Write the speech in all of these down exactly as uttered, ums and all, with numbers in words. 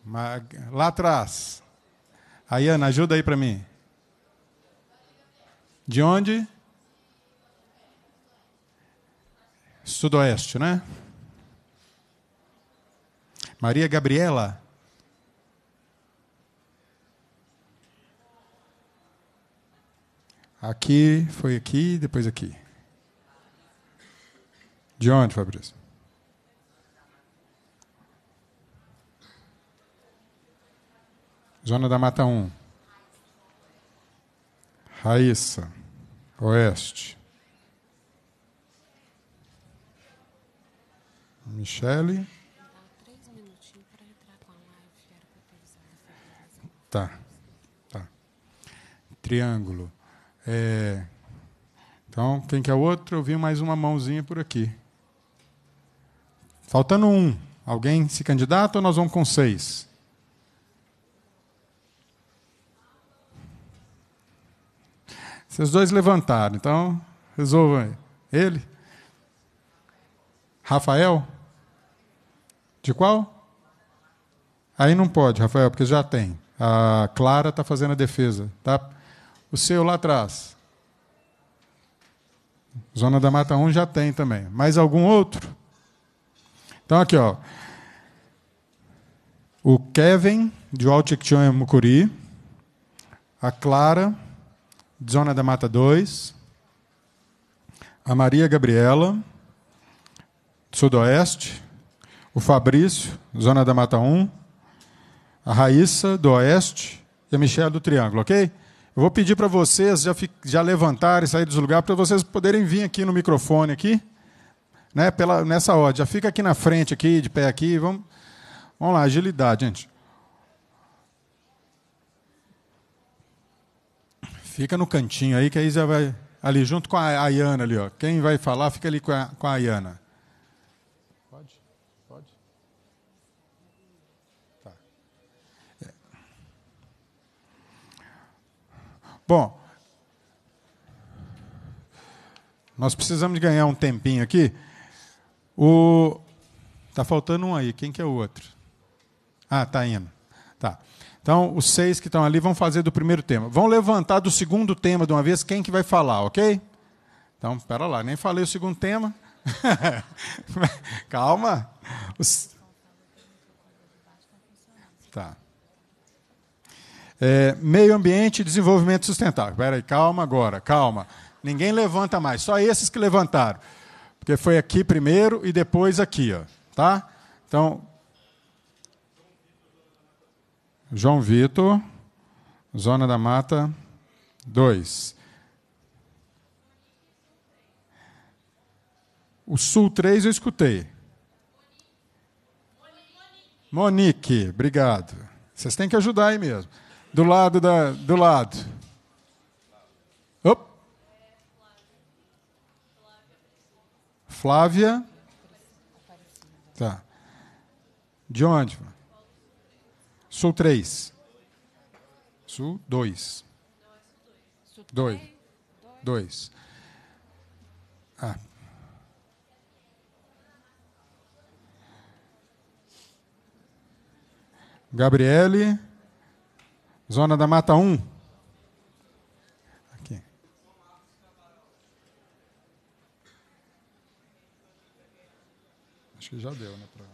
Lá atrás. Ayana, ajuda aí para mim. De onde? Sudoeste, né? Maria Gabriela. Aqui, foi aqui, depois aqui. De onde, Fabrício? Zona da Mata um. Raíssa, Oeste. Michele. Tá, tá. Triângulo. É... Então, quem quer outro? Eu vi mais uma mãozinha por aqui. Faltando um. Alguém se candidata ou nós vamos com seis? Vocês dois levantaram, então resolvam aí. Ele? Rafael? De qual? Aí não pode, Rafael, porque já tem. A Clara está fazendo a defesa. Tá? O seu lá atrás. Zona da Mata um já tem também. Mais algum outro? Então, aqui, ó. O Kevin, de Altiquition e Mucuri. A Clara, de Zona da Mata dois. A Maria Gabriela, Sudoeste. O Fabrício, Zona da Mata um. A Raíssa, do Oeste. E a Michelle, do Triângulo, ok? Eu vou pedir para vocês já, já levantarem e sair dos lugares, para vocês poderem vir aqui no microfone, aqui, né, pela, nessa ordem. Já fica aqui na frente, aqui, de pé aqui. Vamos, vamos lá, agilidade, gente. Fica no cantinho aí, que aí já vai... Ali, junto com a Ayana ali, ó. Quem vai falar, fica ali com a, com a Ayana. Pode? Pode? Tá. É. Bom, nós precisamos de ganhar um tempinho aqui. O... Tá faltando um aí. Quem que é o outro? Ah, tá indo. Tá. Então, os seis que estão ali vão fazer do primeiro tema. Vão levantar do segundo tema de uma vez quem que vai falar, ok? Então, espera lá, nem falei o segundo tema. Calma. Os... Tá. É, meio ambiente e desenvolvimento sustentável. Espera aí, calma agora, calma. Ninguém levanta mais, só esses que levantaram. Porque foi aqui primeiro e depois aqui, ó, tá? Então... João Vitor, Zona da Mata dois. O Sul três eu escutei. Monique, obrigado. Vocês têm que ajudar aí mesmo. Do lado da, do lado. Op. Flávia. Tá. De onde? Sul três. Sul dois. dois. dois. Ah. Gabriele. Zona da Mata um. Aqui. Acho que já deu, né? Pra...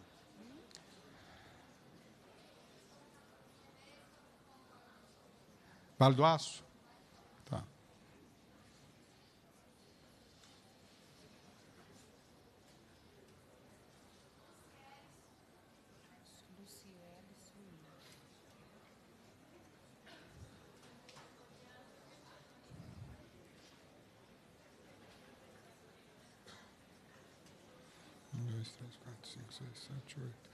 Vale do Aço? Tá. Um, dois, três, quatro, cinco, seis, sete, oito.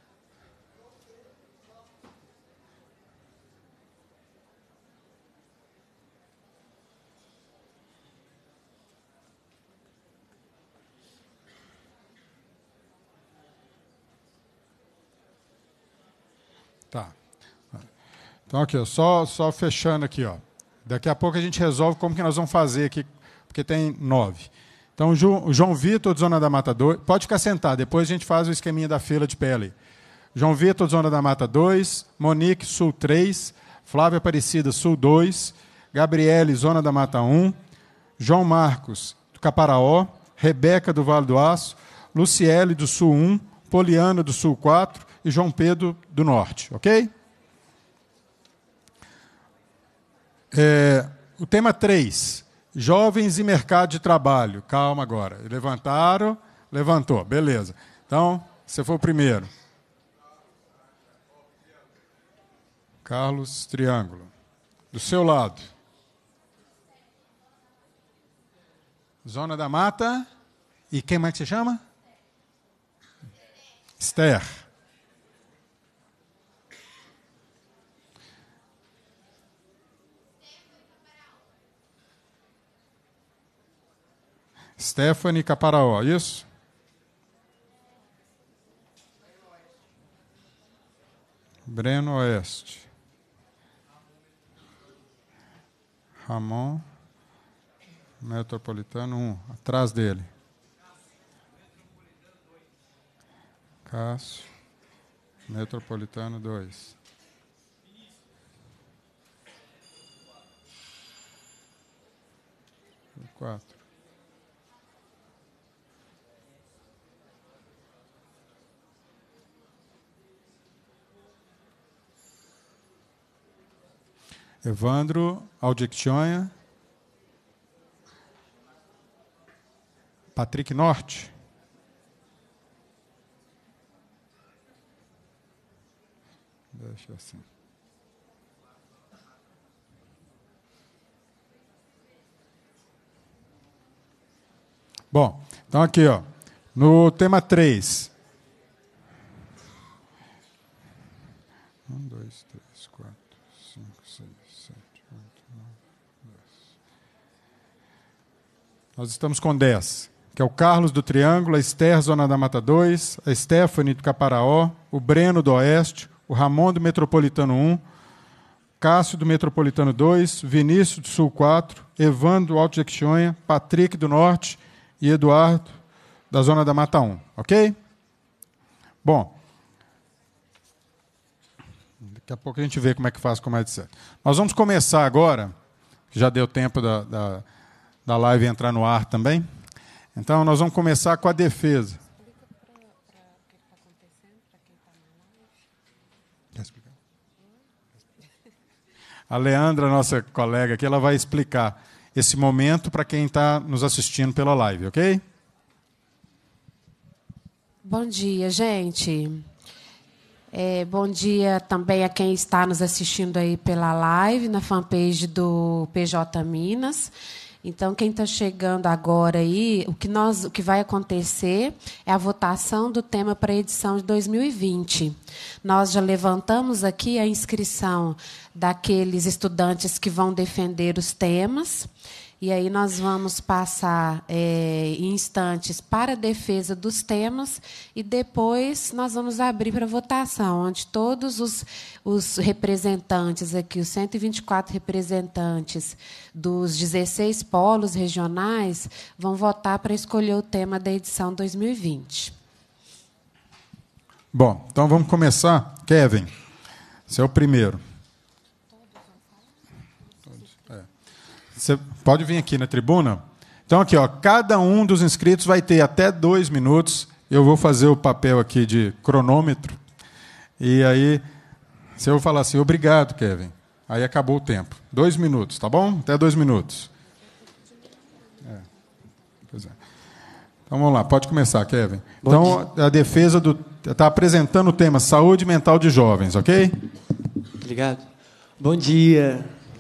Tá. Então, aqui, ó, só, só fechando aqui. Ó. Daqui a pouco a gente resolve como que nós vamos fazer aqui, porque tem nove. Então, o João Vitor, de Zona da Mata dois, pode ficar sentado, depois a gente faz o esqueminha da fila de pele. João Vitor, Zona da Mata dois, Monique, Sul três, Flávia Aparecida, Sul dois, Gabriele, Zona da Mata um, João Marcos, do Caparaó, Rebeca, do Vale do Aço, Luciele, do Sul um, Poliana, do Sul quatro e João Pedro, do Norte, ok? É, o tema três, jovens e mercado de trabalho. Calma agora. Levantaram, levantou, beleza. Então, você foi o primeiro. Carlos Triângulo. Do seu lado. Zona da Mata. E quem mais que você chama? Esther. Stephanie Caparaó, isso? Breno Oeste. Ramon Metropolitano um, atrás dele. Cássio Metropolitano dois. quatro. Evandro Aldictionha. Patrick Norte. Deixa assim. Bom, então aqui, ó, no tema três. Um, dois, três, quatro, cinco, seis, sete, oito, nove, dez. Nós estamos com dez, que é o Carlos do Triângulo, a Esther, Zona da Mata dois, a Stephanie do Caparaó, o Breno do Oeste, o Ramon do Metropolitano um, Cássio do Metropolitano dois, Vinícius do Sul quatro, Evandro do Alto Jequitinhonha, Patrick do Norte e Eduardo da Zona da Mata um, ok? Bom, daqui a pouco a gente vê como é que faz com mais de sete. Nós vamos começar agora, que já deu tempo da, da, da live entrar no ar também. Então, nós vamos começar com a defesa. Quer explicar? A Leandra, nossa colega aqui, ela vai explicar esse momento para quem está nos assistindo pela live, ok? Bom dia, gente. É, bom dia também a quem está nos assistindo aí pela live, na fanpage do P J Minas. Então, quem está chegando agora aí, o que, nós, o que vai acontecer é a votação do tema para a edição de dois mil e vinte. Nós já levantamos aqui a inscrição daqueles estudantes que vão defender os temas. E aí nós vamos passar é, em instantes para a defesa dos temas e depois nós vamos abrir para votação, onde todos os, os representantes aqui, os cento e vinte e quatro representantes dos dezesseis polos regionais, vão votar para escolher o tema da edição dois mil e vinte. Bom, então vamos começar. Kevin, você é o primeiro. Você pode vir aqui na tribuna. Então, aqui, ó, cada um dos inscritos vai ter até dois minutos. Eu vou fazer o papel aqui de cronômetro. E aí, se eu falar assim, obrigado, Kevin. Aí acabou o tempo. Dois minutos, tá bom? Até dois minutos. É. Pois é. Então, vamos lá. Pode começar, Kevin. Bom, então, a defesa do... está apresentando o tema Saúde Mental de Jovens, ok? Obrigado. Bom dia.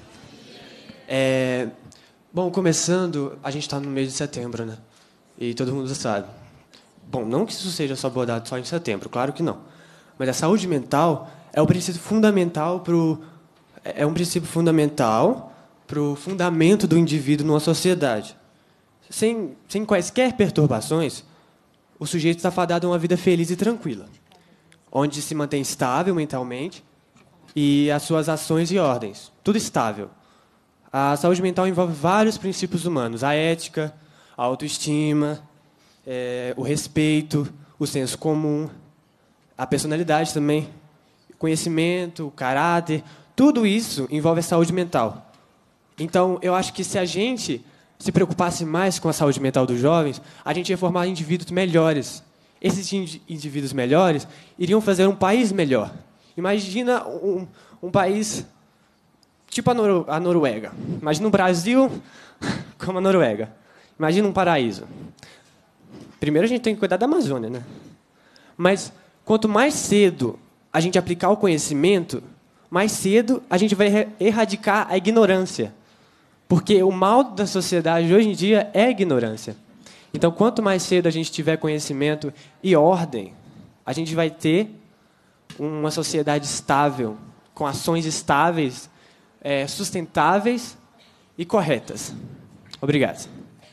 É, bom, começando, a gente está no mês de setembro, né? E todo mundo sabe. Bom, não que isso seja só abordado só em setembro, claro que não. Mas a saúde mental é um princípio fundamental para o é um princípio fundamental para o fundamento do indivíduo numa sociedade. Sem, sem quaisquer perturbações, o sujeito está fadado a uma vida feliz e tranquila, onde se mantém estável mentalmente e as suas ações e ordens, tudo estável. A saúde mental envolve vários princípios humanos: a ética, a autoestima, é, o respeito, o senso comum, a personalidade também, conhecimento, caráter, tudo isso envolve a saúde mental. Então, eu acho que se a gente se preocupasse mais com a saúde mental dos jovens, a gente ia formar indivíduos melhores. Esses indivíduos melhores iriam fazer um país melhor. Imagina um, um país tipo a, Noro, a Noruega. Imagina um Brasil como a Noruega. Imagina um paraíso. Primeiro a gente tem que cuidar da Amazônia, né? Mas quanto mais cedo a gente aplicar o conhecimento, mais cedo a gente vai erradicar a ignorância. Porque o mal da sociedade hoje em dia é a ignorância. Então, quanto mais cedo a gente tiver conhecimento e ordem, a gente vai ter uma sociedade estável, com ações estáveis, é, sustentáveis e corretas. Obrigado.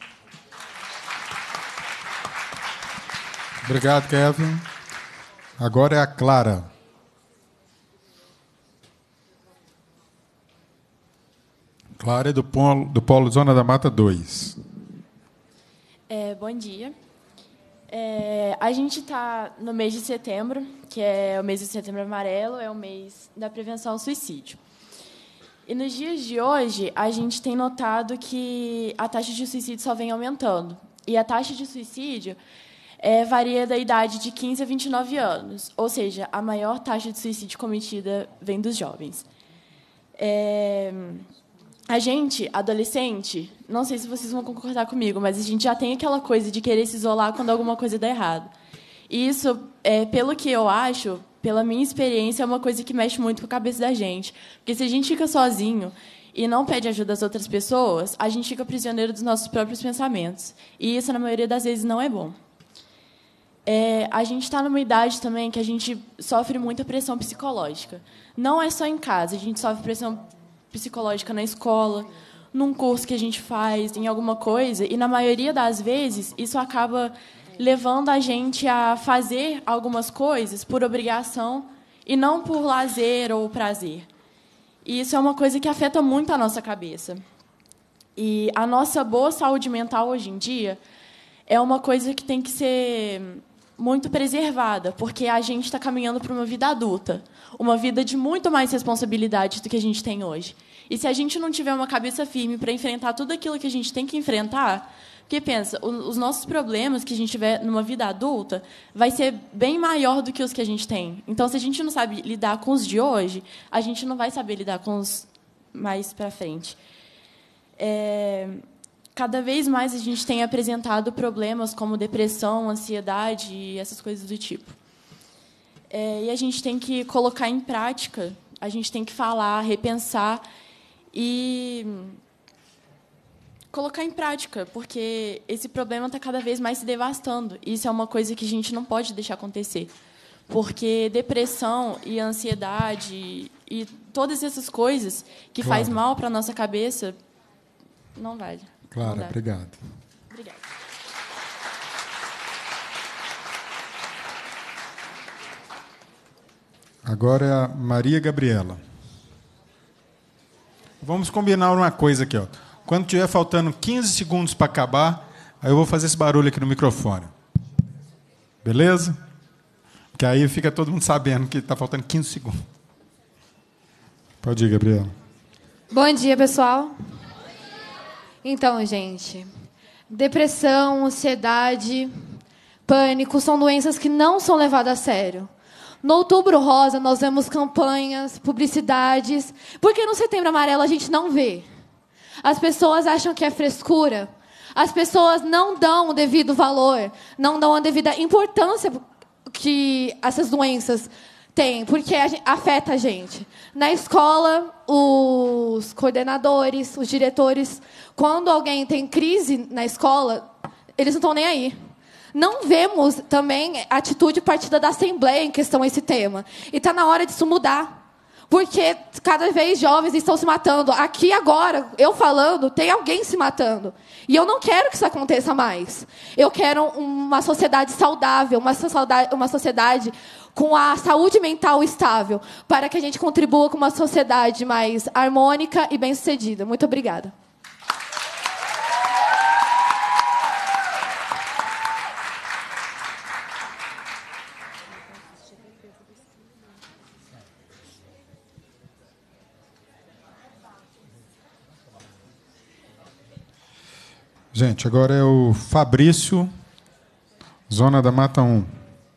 Obrigado, Kevin. Agora é a Clara. Clara é do Polo, do Polo Zona da Mata dois. É, bom dia. É, a gente está no mês de setembro, que é o mês de setembro amarelo, é o mês da prevenção ao suicídio. E nos dias de hoje, a gente tem notado que a taxa de suicídio só vem aumentando. E a taxa de suicídio é, varia da idade de quinze a vinte e nove anos, ou seja, a maior taxa de suicídio cometida vem dos jovens. É, a gente, adolescente, não sei se vocês vão concordar comigo, mas a gente já tem aquela coisa de querer se isolar quando alguma coisa dá errado. E isso, é, pelo que eu acho, pela minha experiência, é uma coisa que mexe muito com a cabeça da gente. Porque se a gente fica sozinho e não pede ajuda às outras pessoas, a gente fica prisioneiro dos nossos próprios pensamentos. E isso, na maioria das vezes, não é bom. É, a gente está numa idade também que a gente sofre muita pressão psicológica. Não é só em casa, a gente sofre pressão psicológica na escola, num curso que a gente faz, em alguma coisa, e, na maioria das vezes, isso acaba levando a gente a fazer algumas coisas por obrigação e não por lazer ou prazer. E isso é uma coisa que afeta muito a nossa cabeça. E a nossa boa saúde mental, hoje em dia, é uma coisa que tem que ser muito preservada, porque a gente está caminhando para uma vida adulta, uma vida de muito mais responsabilidade do que a gente tem hoje. E se a gente não tiver uma cabeça firme para enfrentar tudo aquilo que a gente tem que enfrentar, porque, pensa, os nossos problemas que a gente tiver numa vida adulta vai ser bem maior do que os que a gente tem. Então, se a gente não sabe lidar com os de hoje, a gente não vai saber lidar com os mais para frente. É... Cada vez mais a gente tem apresentado problemas como depressão, ansiedade e essas coisas do tipo. É, e a gente tem que colocar em prática, a gente tem que falar, repensar e colocar em prática, porque esse problema está cada vez mais se devastando. E isso é uma coisa que a gente não pode deixar acontecer. Porque depressão e ansiedade e todas essas coisas que Claro. faz mal para a nossa cabeça, não vale. Clara, obrigado. Obrigada. Agora é a Maria Gabriela. Vamos combinar uma coisa aqui, ó. Quando tiver faltando quinze segundos para acabar, aí eu vou fazer esse barulho aqui no microfone. Beleza? Porque aí fica todo mundo sabendo que está faltando quinze segundos. Pode ir, Gabriela. Bom dia, pessoal. Então, gente, depressão, ansiedade, pânico são doenças que não são levadas a sério. No Outubro Rosa, nós vemos campanhas, publicidades. Porque no Setembro Amarelo a gente não vê. As pessoas acham que é frescura. As pessoas não dão o devido valor, não dão a devida importância que essas doenças têm, porque afeta a gente. Na escola, os coordenadores, os diretores, quando alguém tem crise na escola, eles não estão nem aí. Não vemos também atitude partida da Assembleia em questão a esse tema. E está na hora disso mudar. Porque cada vez jovens estão se matando. Aqui agora, eu falando, tem alguém se matando. E eu não quero que isso aconteça mais. Eu quero uma sociedade saudável, uma sociedade, uma sociedade com a saúde mental estável, para que a gente contribua com uma sociedade mais harmônica e bem-sucedida. Muito obrigada. Gente, agora é o Fabrício, Zona da Mata um.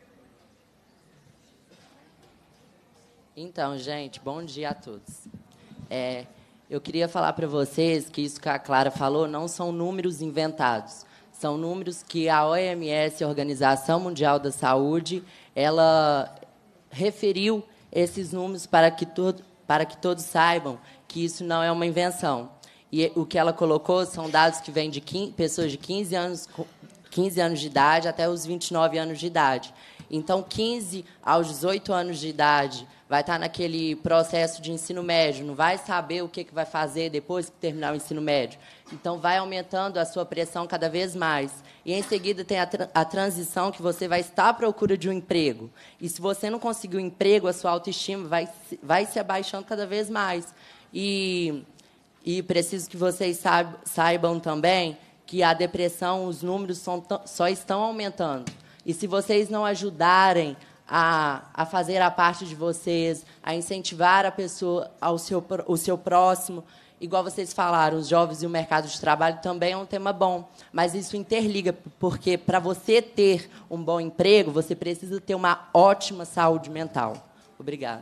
Então, gente, bom dia a todos. É, eu queria falar para vocês que isso que a Clara falou não são números inventados. São números que a O M S, a Organização Mundial da Saúde, ela referiu esses números para que, todo, para que todos saibam que isso não é uma invenção. E o que ela colocou são dados que vêm de quinze, pessoas de quinze anos, quinze anos de idade até os vinte e nove anos de idade. Então, quinze aos dezoito anos de idade vai estar naquele processo de ensino médio, não vai saber o que vai fazer depois que terminar o ensino médio. Então, vai aumentando a sua pressão cada vez mais. E, em seguida, tem a, tra a transição que você vai estar à procura de um emprego. E, se você não conseguir um emprego, a sua autoestima vai, vai se abaixando cada vez mais. E, e preciso que vocês saib saibam também que a depressão, os números são só estão aumentando. E, se vocês não ajudarem A, a fazer a parte de vocês, a incentivar a pessoa, ao seu, o seu próximo. Igual vocês falaram, os jovens e o mercado de trabalho também é um tema bom, mas isso interliga, porque para você ter um bom emprego, você precisa ter uma ótima saúde mental. Obrigado.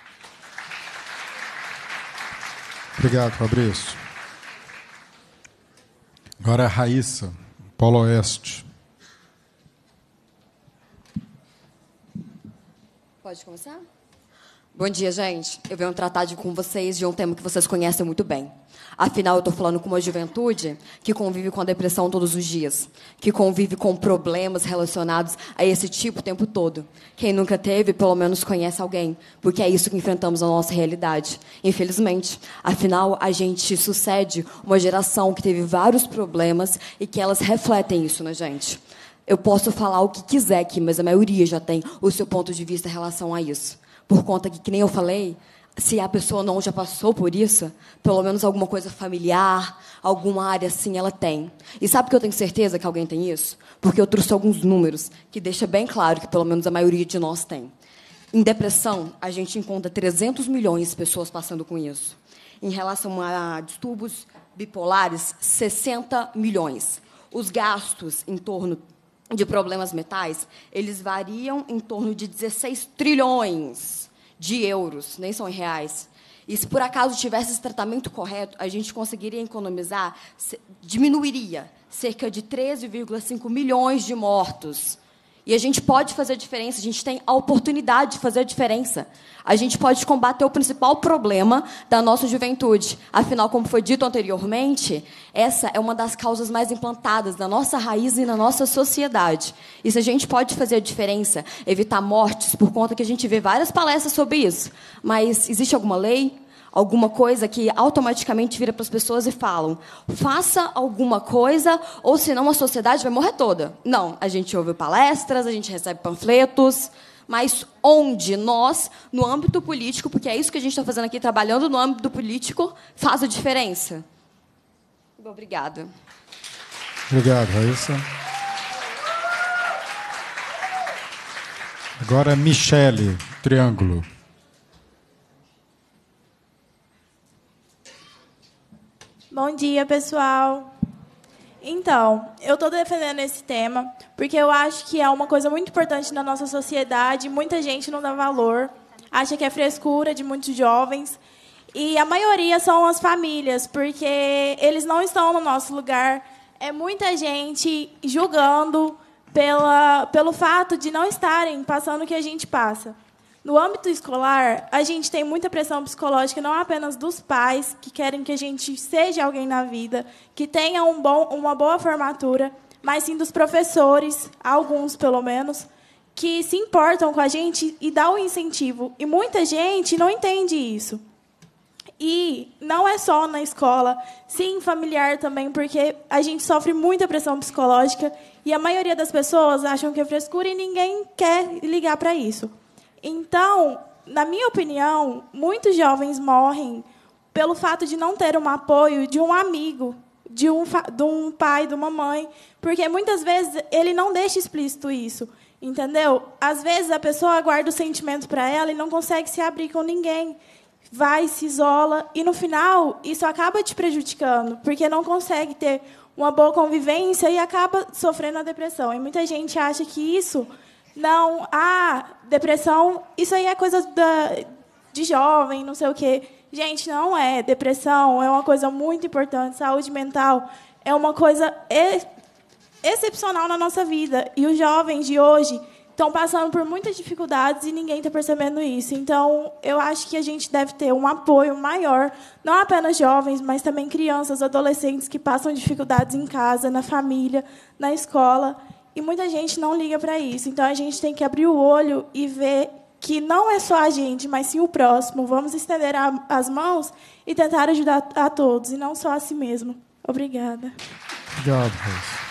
Obrigado, Fabrício. Agora a Raíssa, Polo Oeste. Pode começar? Bom dia, gente. Eu venho tratar de, com vocês de um tema que vocês conhecem muito bem. Afinal, eu estou falando com uma juventude que convive com a depressão todos os dias, que convive com problemas relacionados a esse tipo o tempo todo. Quem nunca teve, pelo menos conhece alguém, porque é isso que enfrentamos na nossa realidade. Infelizmente. Afinal, a gente sucede uma geração que teve vários problemas e que elas refletem isso na gente. Eu posso falar o que quiser aqui, mas a maioria já tem o seu ponto de vista em relação a isso. Por conta que, que nem eu falei, se a pessoa não já passou por isso, pelo menos alguma coisa familiar, alguma área assim, ela tem. E sabe que eu tenho certeza que alguém tem isso? Porque eu trouxe alguns números que deixam bem claro que pelo menos a maioria de nós tem. Em depressão, a gente encontra trezentos milhões de pessoas passando com isso. Em relação a distúrbios bipolares, sessenta milhões. Os gastos em torno de problemas mentais, eles variam em torno de dezesseis trilhões de euros, nem são em reais. E se por acaso tivesse esse tratamento correto, a gente conseguiria economizar, diminuiria cerca de treze vírgula cinco milhões de mortos. E a gente pode fazer a diferença, a gente tem a oportunidade de fazer a diferença. A gente pode combater o principal problema da nossa juventude. Afinal, como foi dito anteriormente, essa é uma das causas mais implantadas na nossa raiz e na nossa sociedade. E se a gente pode fazer a diferença, evitar mortes, por conta que a gente vê várias palestras sobre isso, mas existe alguma lei? Alguma coisa que automaticamente vira para as pessoas e falam, faça alguma coisa, ou senão a sociedade vai morrer toda. Não, a gente ouve palestras, a gente recebe panfletos, mas onde nós, no âmbito político, porque é isso que a gente está fazendo aqui, trabalhando no âmbito político, faz a diferença? Obrigada. Obrigado, Raíssa. Agora, Michele, Triângulo. Bom dia, pessoal. Então, eu estou defendendo esse tema porque eu acho que é uma coisa muito importante na nossa sociedade. Muita gente não dá valor, acha que é frescura de muitos jovens. E a maioria são as famílias, porque eles não estão no nosso lugar. É muita gente julgando pela, pelo fato de não estarem passando o que a gente passa. No âmbito escolar, a gente tem muita pressão psicológica, não apenas dos pais, que querem que a gente seja alguém na vida, que tenha um bom, uma boa formatura, mas sim dos professores, alguns pelo menos, que se importam com a gente e dão o incentivo. E muita gente não entende isso. E não é só na escola, sim familiar também, porque a gente sofre muita pressão psicológica e a maioria das pessoas acham que é frescura e ninguém quer ligar para isso. Então, na minha opinião, muitos jovens morrem pelo fato de não ter um apoio de um amigo, de um, de um pai, de uma mãe, porque muitas vezes ele não deixa explícito isso, entendeu? Às vezes a pessoa guarda o sentimento para ela e não consegue se abrir com ninguém, vai, se isola, e no final isso acaba te prejudicando, porque não consegue ter uma boa convivência e acaba sofrendo a depressão. E muita gente acha que isso não... Ah, depressão, isso aí é coisa da, de jovem, não sei o quê. Gente, não é. Depressão é uma coisa muito importante. Saúde mental é uma coisa ex excepcional na nossa vida. E os jovens de hoje estão passando por muitas dificuldades e ninguém está percebendo isso. Então, eu acho que a gente deve ter um apoio maior, não apenas jovens, mas também crianças, adolescentes que passam dificuldades em casa, na família, na escola. E muita gente não liga para isso. Então, a gente tem que abrir o olho e ver que não é só a gente, mas sim o próximo. Vamos estender a, as mãos e tentar ajudar a todos, e não só a si mesmo. Obrigada. Obrigado, Raíssa.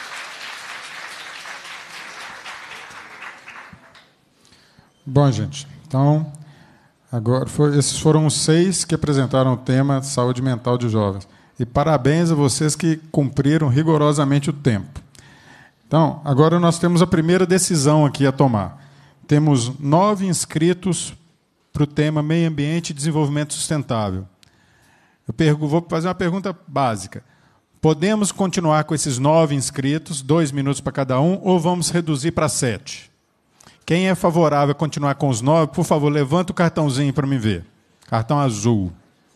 Bom, gente, então, agora foi, esses foram os seis que apresentaram o tema saúde mental de jovens. E parabéns a vocês que cumpriram rigorosamente o tempo. Então, agora nós temos a primeira decisão aqui a tomar. Temos nove inscritos para o tema meio ambiente e desenvolvimento sustentável. Eu pergu- vou fazer uma pergunta básica. Podemos continuar com esses nove inscritos, dois minutos para cada um, ou vamos reduzir para sete? Quem é favorável a continuar com os nove, por favor, levanta o cartãozinho para me ver. Cartão azul.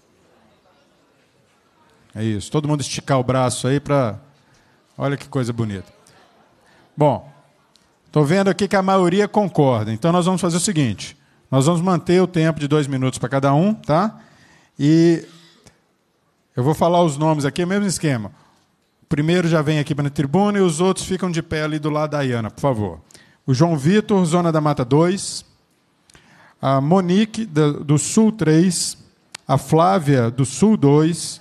É isso. Todo mundo esticar o braço aí para... Olha que coisa bonita. Bom, estou vendo aqui que a maioria concorda. Então, nós vamos fazer o seguinte. Nós vamos manter o tempo de dois minutos para cada um, tá? E eu vou falar os nomes aqui, mesmo esquema. O primeiro já vem aqui para a tribuna e os outros ficam de pé ali do lado da Iana, por favor. O João Vitor, Zona da Mata dois, a Monique, do Sul três, a Flávia, do Sul dois,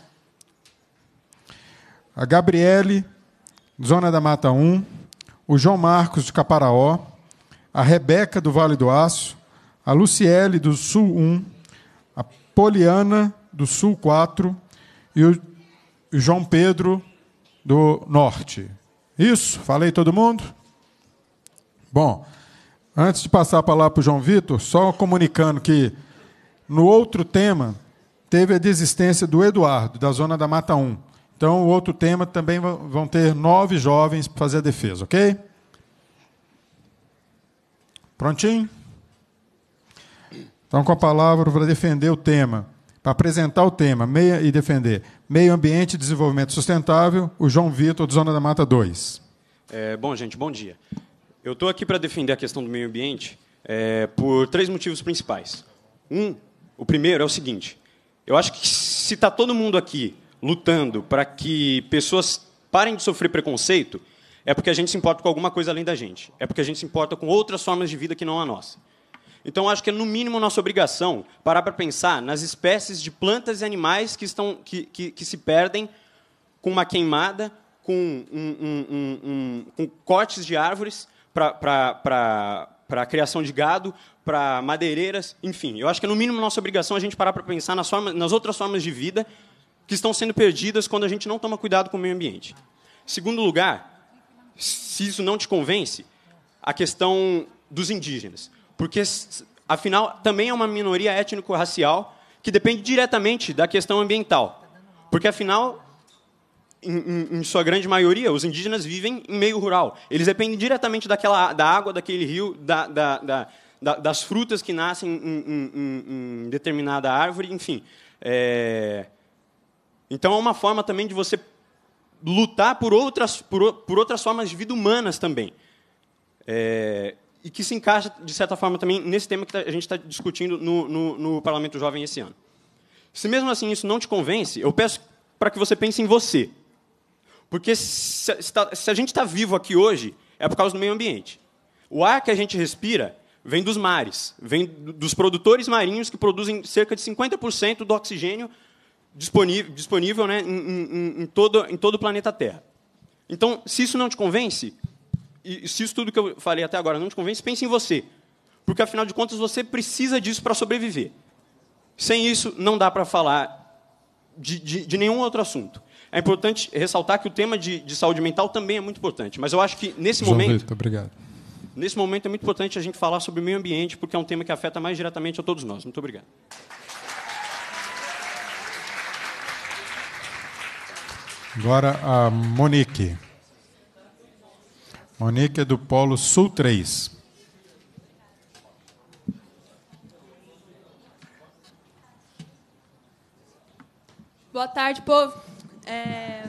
a Gabriele, Zona da Mata um, o João Marcos, de Caparaó, a Rebeca, do Vale do Aço, a Luciele, do Sul um, a Poliana, do Sul quatro, e o João Pedro, do Norte. Isso? Falei todo mundo? Bom, antes de passar a palavra para o João Vitor, só comunicando que no outro tema teve a desistência do Eduardo, da Zona da Mata um. Então, o outro tema também vão ter nove jovens para fazer a defesa, ok? Prontinho? Então, com a palavra para defender o tema, para apresentar o tema meia, e defender meio ambiente e desenvolvimento sustentável, o João Vitor, do Zona da Mata dois. É, bom, gente, bom dia. Eu estou aqui para defender a questão do meio ambiente é, por três motivos principais. Um, o primeiro é o seguinte, eu acho que se está todo mundo aqui lutando para que pessoas parem de sofrer preconceito, é porque a gente se importa com alguma coisa além da gente. É porque a gente se importa com outras formas de vida que não a nossa. Então, acho que é, no mínimo, nossa obrigação parar para pensar nas espécies de plantas e animais que, estão, que, que, que se perdem com uma queimada, com, um, um, um, um, com cortes de árvores, para a criação de gado, para madeireiras, enfim. Eu acho que é, no mínimo, nossa obrigação a gente parar para pensar nas, formas, nas outras formas de vida que estão sendo perdidas quando a gente não toma cuidado com o meio ambiente. Segundo lugar, se isso não te convence, a questão dos indígenas. Porque, afinal, também é uma minoria étnico-racial que depende diretamente da questão ambiental. Porque, afinal... Em, em, em sua grande maioria, os indígenas vivem em meio rural. Eles dependem diretamente daquela, da água, daquele rio, da, da, da, da, das frutas que nascem em, em, em, em determinada árvore, enfim. É... Então, é uma forma também de você lutar por outras, por, por outras formas de vida humanas também. É... E que se encaixa, de certa forma, também nesse tema que a gente está discutindo no, no, no Parlamento Jovem esse ano. Se mesmo assim isso não te convence, eu peço para que você pense em você. Porque se, se a gente está vivo aqui hoje, é por causa do meio ambiente. O ar que a gente respira vem dos mares, vem dos produtores marinhos que produzem cerca de cinquenta por cento do oxigênio disponível, disponível né, em, em, em, todo, em todo o planeta Terra. Então, se isso não te convence, e se isso tudo que eu falei até agora não te convence, pense em você. Porque, afinal de contas, você precisa disso para sobreviver. Sem isso, não dá para falar de, de, de nenhum outro assunto. É importante ressaltar que o tema de, de saúde mental também é muito importante. Mas eu acho que, nesse João momento... Vitor, obrigado. Nesse momento, é muito importante a gente falar sobre o meio ambiente, porque é um tema que afeta mais diretamente a todos nós. Muito obrigado. Agora a Monique. Monique é do Polo Sul três. Boa tarde, povo. É...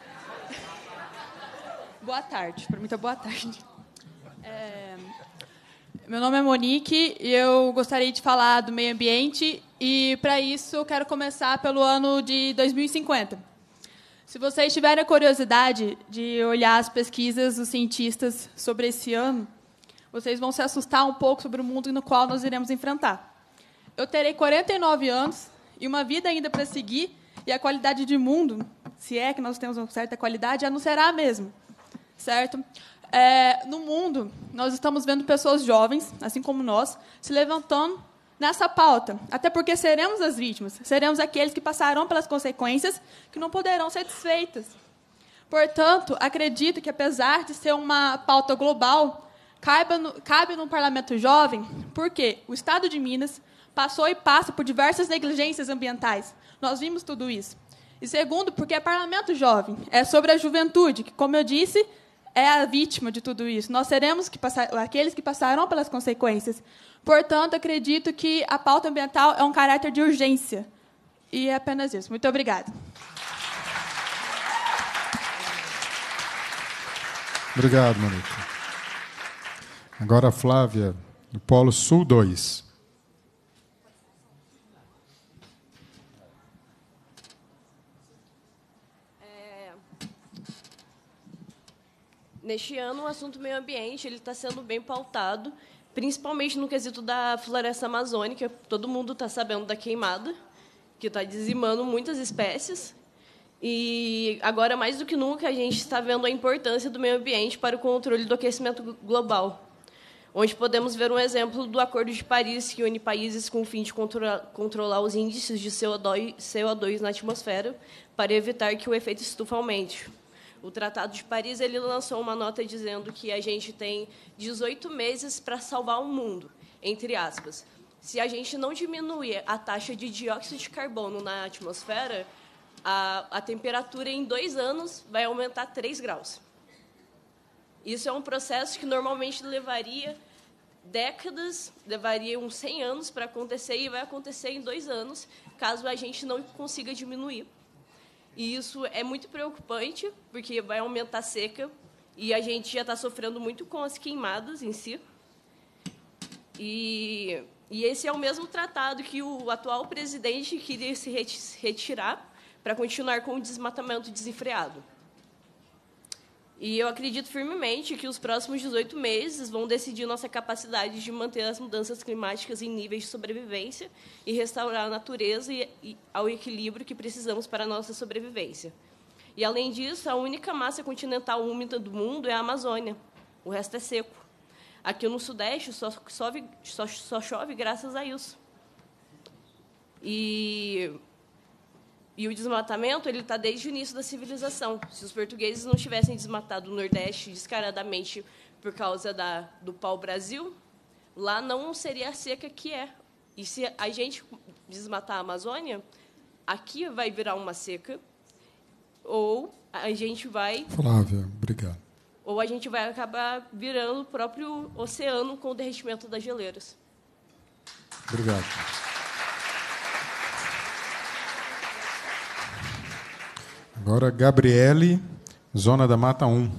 Boa tarde. Para mim tá boa tarde. É... Meu nome é Monique e eu gostaria de falar do meio ambiente e, para isso, eu quero começar pelo ano de dois mil e cinquenta. Se vocês tiverem a curiosidade de olhar as pesquisas dos cientistas sobre esse ano, vocês vão se assustar um pouco sobre o mundo no qual nós iremos enfrentar. Eu terei quarenta e nove anos e uma vida ainda para seguir, e a qualidade de mundo, se é que nós temos uma certa qualidade, já não será a mesma, certo? É, no mundo, nós estamos vendo pessoas jovens, assim como nós, se levantando nessa pauta, até porque seremos as vítimas, seremos aqueles que passarão pelas consequências que não poderão ser desfeitas. Portanto, acredito que, apesar de ser uma pauta global, cabe no, cabe no Parlamento Jovem, porque o Estado de Minas passou e passa por diversas negligências ambientais. Nós vimos tudo isso. E segundo, porque é Parlamento Jovem, é sobre a juventude, que, como eu disse, é a vítima de tudo isso. Nós seremos que passar, aqueles que passarão pelas consequências. Portanto, acredito que a pauta ambiental é um caráter de urgência. E é apenas isso. Muito obrigada. Obrigado, Monique. Agora a Flávia, do Polo Sul dois. Neste ano, o assunto meio ambiente ele está sendo bem pautado, principalmente no quesito da floresta amazônica. Todo mundo está sabendo da queimada, que está dizimando muitas espécies. E agora, mais do que nunca, a gente está vendo a importância do meio ambiente para o controle do aquecimento global, onde podemos ver um exemplo do Acordo de Paris, que une países com o fim de controlar, controlar os índices de C O dois na atmosfera para evitar que o efeito estufa aumente. O Tratado de Paris ele lançou uma nota dizendo que a gente tem dezoito meses para salvar o mundo, entre aspas. Se a gente não diminuir a taxa de dióxido de carbono na atmosfera, a, a temperatura em dois anos vai aumentar três graus. Isso é um processo que normalmente levaria décadas, levaria uns cem anos para acontecer e vai acontecer em dois anos, caso a gente não consiga diminuir. E isso é muito preocupante, porque vai aumentar a seca, e a gente já está sofrendo muito com as queimadas em si. E, e esse é o mesmo tratado que o atual presidente queria se retirar para continuar com o desmatamento desenfreado. E eu acredito firmemente que os próximos dezoito meses vão decidir nossa capacidade de manter as mudanças climáticas em níveis de sobrevivência e restaurar a natureza e, e ao equilíbrio que precisamos para a nossa sobrevivência. E, além disso, a única massa continental úmida do mundo é a Amazônia. O resto é seco. Aqui no Sudeste só chove, só, só chove graças a isso. E... E o desmatamento ele está desde o início da civilização. Se os portugueses não tivessem desmatado o Nordeste descaradamente por causa da, do pau-brasil, lá não seria a seca que é. E se a gente desmatar a Amazônia, aqui vai virar uma seca, ou a gente vai... Flávia, obrigado. Ou a gente vai acabar virando o próprio oceano com o derretimento das geleiras. Obrigado. Agora, Gabriele, Zona da Mata um.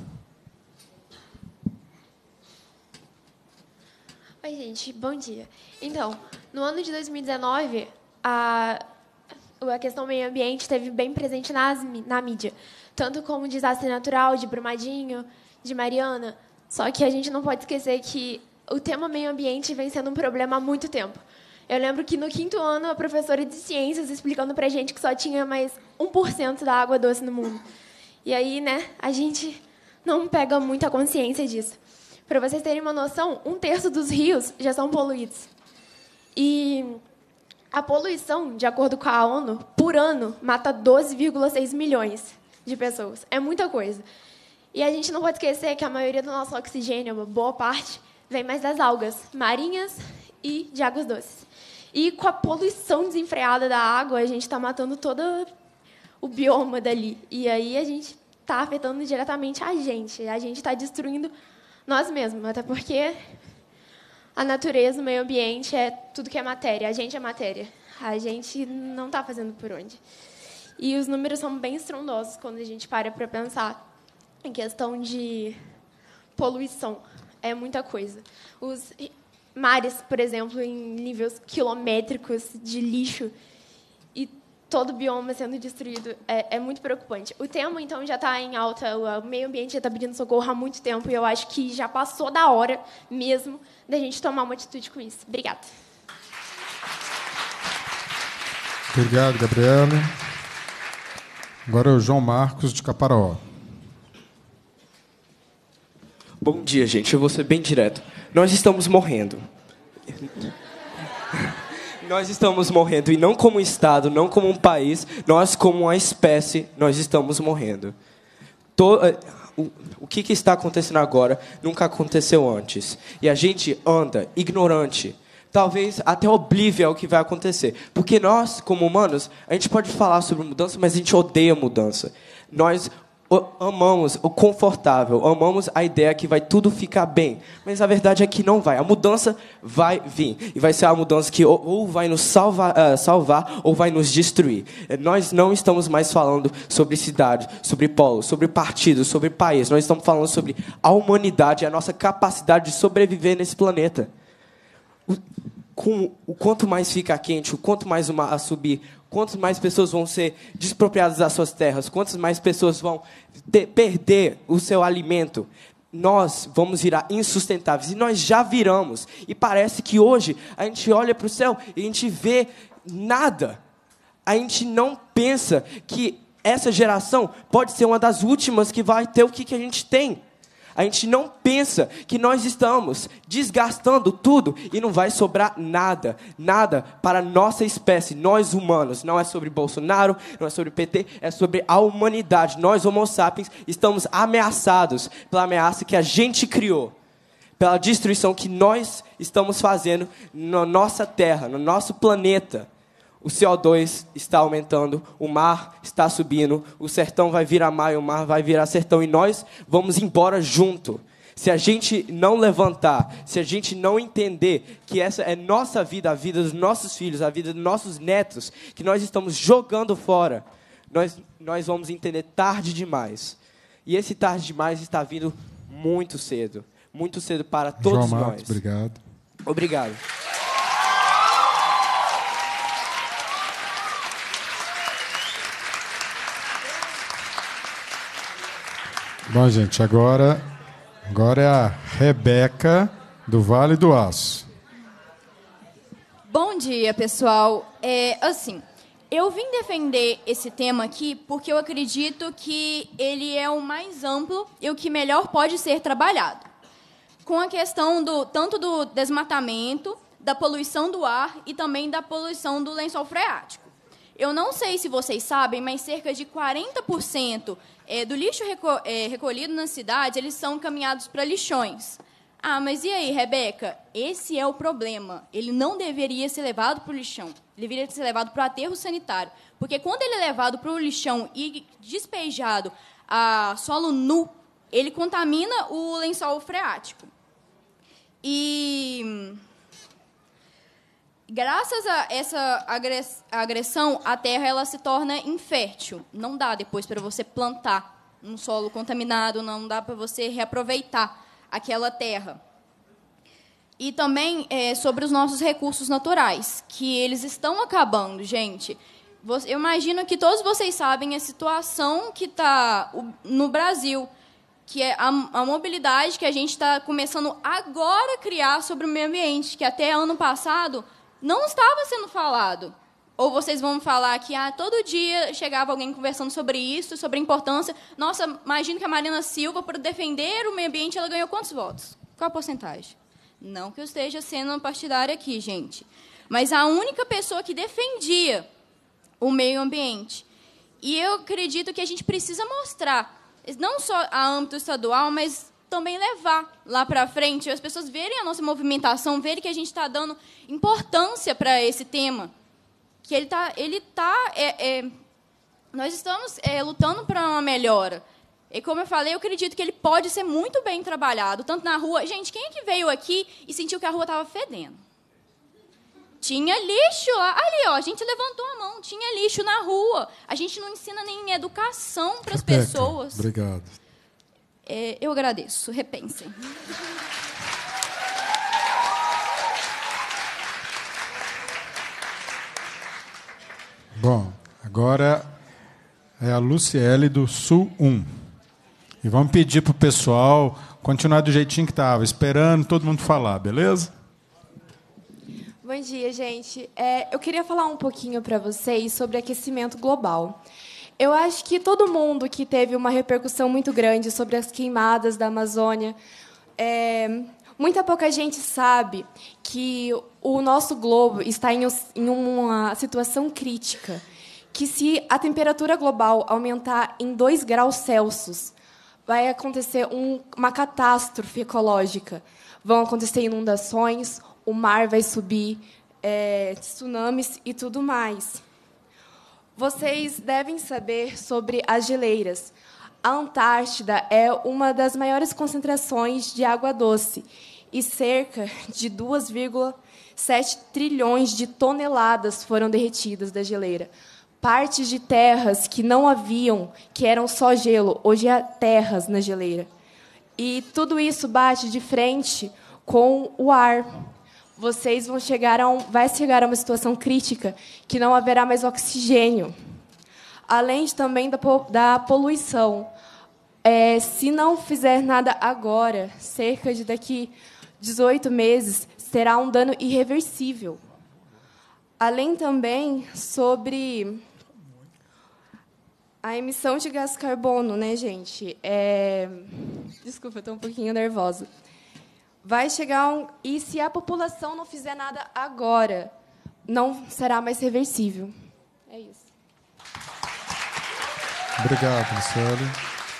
Oi, gente. Bom dia. Então, no ano de dois mil e dezenove, a, a questão meio ambiente esteve bem presente nas, na mídia, tanto como desastre natural de Brumadinho, de Mariana. Só que a gente não pode esquecer que o tema meio ambiente vem sendo um problema há muito tempo. Eu lembro que, no quinto ano, a professora de ciências explicando para a gente que só tinha mais um por cento da água doce no mundo. E aí, né, a gente não pega muita consciência disso. Para vocês terem uma noção, um terço dos rios já são poluídos. E a poluição, de acordo com a ONU, por ano, mata doze vírgula seis milhões de pessoas. É muita coisa. E a gente não pode esquecer que a maioria do nosso oxigênio, uma boa parte, vem mais das algas marinhas e de águas doces. E com a poluição desenfreada da água, a gente está matando todo o bioma dali. E aí a gente está afetando diretamente a gente. A gente está destruindo nós mesmos, até porque a natureza, o meio ambiente é tudo que é matéria. A gente é matéria. A gente não está fazendo por onde. E os números são bem estrondosos quando a gente para para pensar em questão de poluição. É muita coisa. Os mares, por exemplo, em níveis quilométricos de lixo e todo o bioma sendo destruído, é, é muito preocupante. O tema, então, já está em alta, o meio ambiente já está pedindo socorro há muito tempo, e eu acho que já passou da hora mesmo da gente tomar uma atitude com isso. Obrigada. Obrigado, Gabriela. Agora é o João Marcos, de Caparaó. Bom dia, gente. Eu vou ser bem direto. Nós estamos morrendo. Nós estamos morrendo, e não como Estado, não como um país, nós como uma espécie, nós estamos morrendo. To, o, o que, que está acontecendo agora nunca aconteceu antes. E a gente anda ignorante, talvez até oblive ao que vai acontecer. Porque nós, como humanos, a gente pode falar sobre mudança, mas a gente odeia mudança. Nós amamos o confortável, amamos a ideia que vai tudo ficar bem, mas a verdade é que não vai. A mudança vai vir, e vai ser a mudança que ou, ou vai nos salvar, uh, salvar ou vai nos destruir. Nós não estamos mais falando sobre cidade, sobre polo, sobre partido, sobre país. Nós estamos falando sobre a humanidade e a nossa capacidade de sobreviver nesse planeta. O, com, o quanto mais fica quente, o quanto mais o mar subir, quantas mais pessoas vão ser despropriadas das suas terras, quantas mais pessoas vão ter, perder o seu alimento, nós vamos virar insustentáveis. E nós já viramos. E parece que hoje a gente olha para o céu e a gente vê nada. A gente não pensa que essa geração pode ser uma das últimas que vai ter o que, que a gente tem. A gente não pensa que nós estamos desgastando tudo e não vai sobrar nada, nada para a nossa espécie, nós humanos. Não é sobre Bolsonaro, não é sobre P T, é sobre a humanidade. Nós, homo sapiens, estamos ameaçados pela ameaça que a gente criou, pela destruição que nós estamos fazendo na nossa Terra, no nosso planeta. O C O dois está aumentando, o mar está subindo, o sertão vai virar mar e o mar vai virar sertão, e nós vamos embora junto. Se a gente não levantar, se a gente não entender que essa é nossa vida, a vida dos nossos filhos, a vida dos nossos netos, que nós estamos jogando fora, nós, nós vamos entender tarde demais. E esse tarde demais está vindo muito cedo, muito cedo para todos João Marcos, nós. Obrigado. Obrigado. Bom, gente, agora, agora é a Rebeca, do Vale do Aço. Bom dia, pessoal. É, assim, eu vim defender esse tema aqui porque eu acredito que ele é o mais amplo e o que melhor pode ser trabalhado. Com a questão do, tanto do desmatamento, da poluição do ar e também da poluição do lençol freático. Eu não sei se vocês sabem, mas cerca de quarenta por cento é, do lixo reco é, recolhido nas cidades, eles são encaminhados para lixões. Ah, mas e aí, Rebeca? Esse é o problema. Ele não deveria ser levado para o lixão. Ele deveria ser levado para o aterro sanitário. Porque quando ele é levado para o lixão e despejado a solo nu, ele contamina o lençol freático. E graças a essa agressão, a terra ela se torna infértil. Não dá depois para você plantar um solo contaminado, não dá para você reaproveitar aquela terra. E também é, sobre os nossos recursos naturais, que eles estão acabando, gente. Eu imagino que todos vocês sabem a situação que está no Brasil, que é a, a mobilidade que a gente está começando agora a criar sobre o meio ambiente, que até ano passado não estava sendo falado. Ou vocês vão falar que ah, todo dia chegava alguém conversando sobre isso, sobre a importância. Nossa, imagino que a Marina Silva, por defender o meio ambiente, ela ganhou quantos votos? Qual a porcentagem? Não que eu esteja sendo partidária aqui, gente. Mas a única pessoa que defendia o meio ambiente. E eu acredito que a gente precisa mostrar, não só a âmbito estadual, mas também levar lá para frente, as pessoas verem a nossa movimentação, verem que a gente está dando importância para esse tema, que ele está ele tá, é, é, nós estamos é, lutando para uma melhora. E, como eu falei, eu acredito que ele pode ser muito bem trabalhado, tanto na rua... Gente, quem é que veio aqui e sentiu que a rua estava fedendo? Tinha lixo lá. Ali, ó, a gente levantou a mão. Tinha lixo na rua. A gente não ensina nem educação para as pessoas. Obrigado. É, eu agradeço. Repensem. Bom, agora é a Luciele do Sul um. E vamos pedir para o pessoal continuar do jeitinho que estava, esperando todo mundo falar, beleza? Bom dia, gente. É, eu queria falar um pouquinho para vocês sobre aquecimento global. Eu acho que todo mundo que teve uma repercussão muito grande sobre as queimadas da Amazônia, é, muita pouca gente sabe que o nosso globo está em, em uma situação crítica, que se a temperatura global aumentar em dois graus Celsius, vai acontecer um, uma catástrofe ecológica. Vão acontecer inundações, o mar vai subir, é, tsunamis e tudo mais. Vocês devem saber sobre as geleiras. A Antártida é uma das maiores concentrações de água doce e cerca de duas vírgula sete trilhões de toneladas foram derretidas da geleira. Partes de terras que não haviam, que eram só gelo, hoje há terras na geleira. E tudo isso bate de frente com o ar. Vocês vão chegar a um, vai chegar a uma situação crítica que não haverá mais oxigênio. Além de, também da, da poluição. É, se não fizer nada agora, cerca de daqui dezoito meses, será um dano irreversível. Além também sobre a emissão de gás carbono, né, gente? É... Desculpa, eu estou um pouquinho nervosa. Vai chegar um... E se a população não fizer nada agora, não será mais reversível. É isso. Obrigado, Luciele.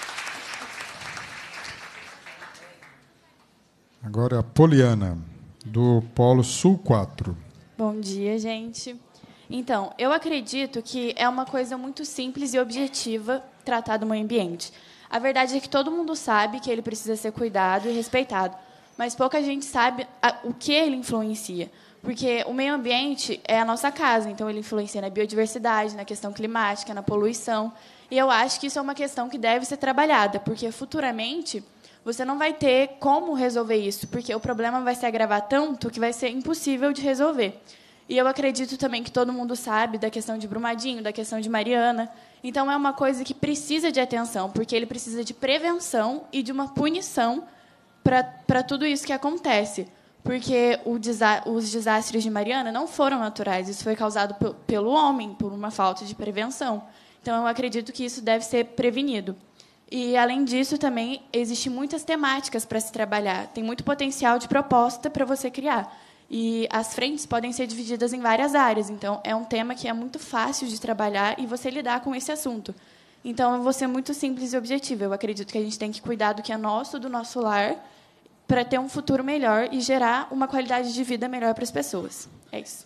Agora a Poliana, do Polo Sul quatro. Bom dia, gente. Então, eu acredito que é uma coisa muito simples e objetiva tratar do meio ambiente. A verdade é que todo mundo sabe que ele precisa ser cuidado e respeitado, mas pouca gente sabe o que ele influencia. Porque o meio ambiente é a nossa casa, então ele influencia na biodiversidade, na questão climática, na poluição. E eu acho que isso é uma questão que deve ser trabalhada, porque futuramente você não vai ter como resolver isso, porque o problema vai se agravar tanto que vai ser impossível de resolver. E eu acredito também que todo mundo sabe da questão de Brumadinho, da questão de Mariana. Então, é uma coisa que precisa de atenção, porque ele precisa de prevenção e de uma punição para tudo isso que acontece. Porque o desa os desastres de Mariana não foram naturais, isso foi causado pelo homem, por uma falta de prevenção. Então, eu acredito que isso deve ser prevenido. E, além disso, também existem muitas temáticas para se trabalhar. Tem muito potencial de proposta para você criar. E as frentes podem ser divididas em várias áreas. Então, é um tema que é muito fácil de trabalhar e você lidar com esse assunto. Então, eu vou ser muito simples e objetiva. Eu acredito que a gente tem que cuidar do que é nosso, do nosso lar, para ter um futuro melhor e gerar uma qualidade de vida melhor para as pessoas. É isso.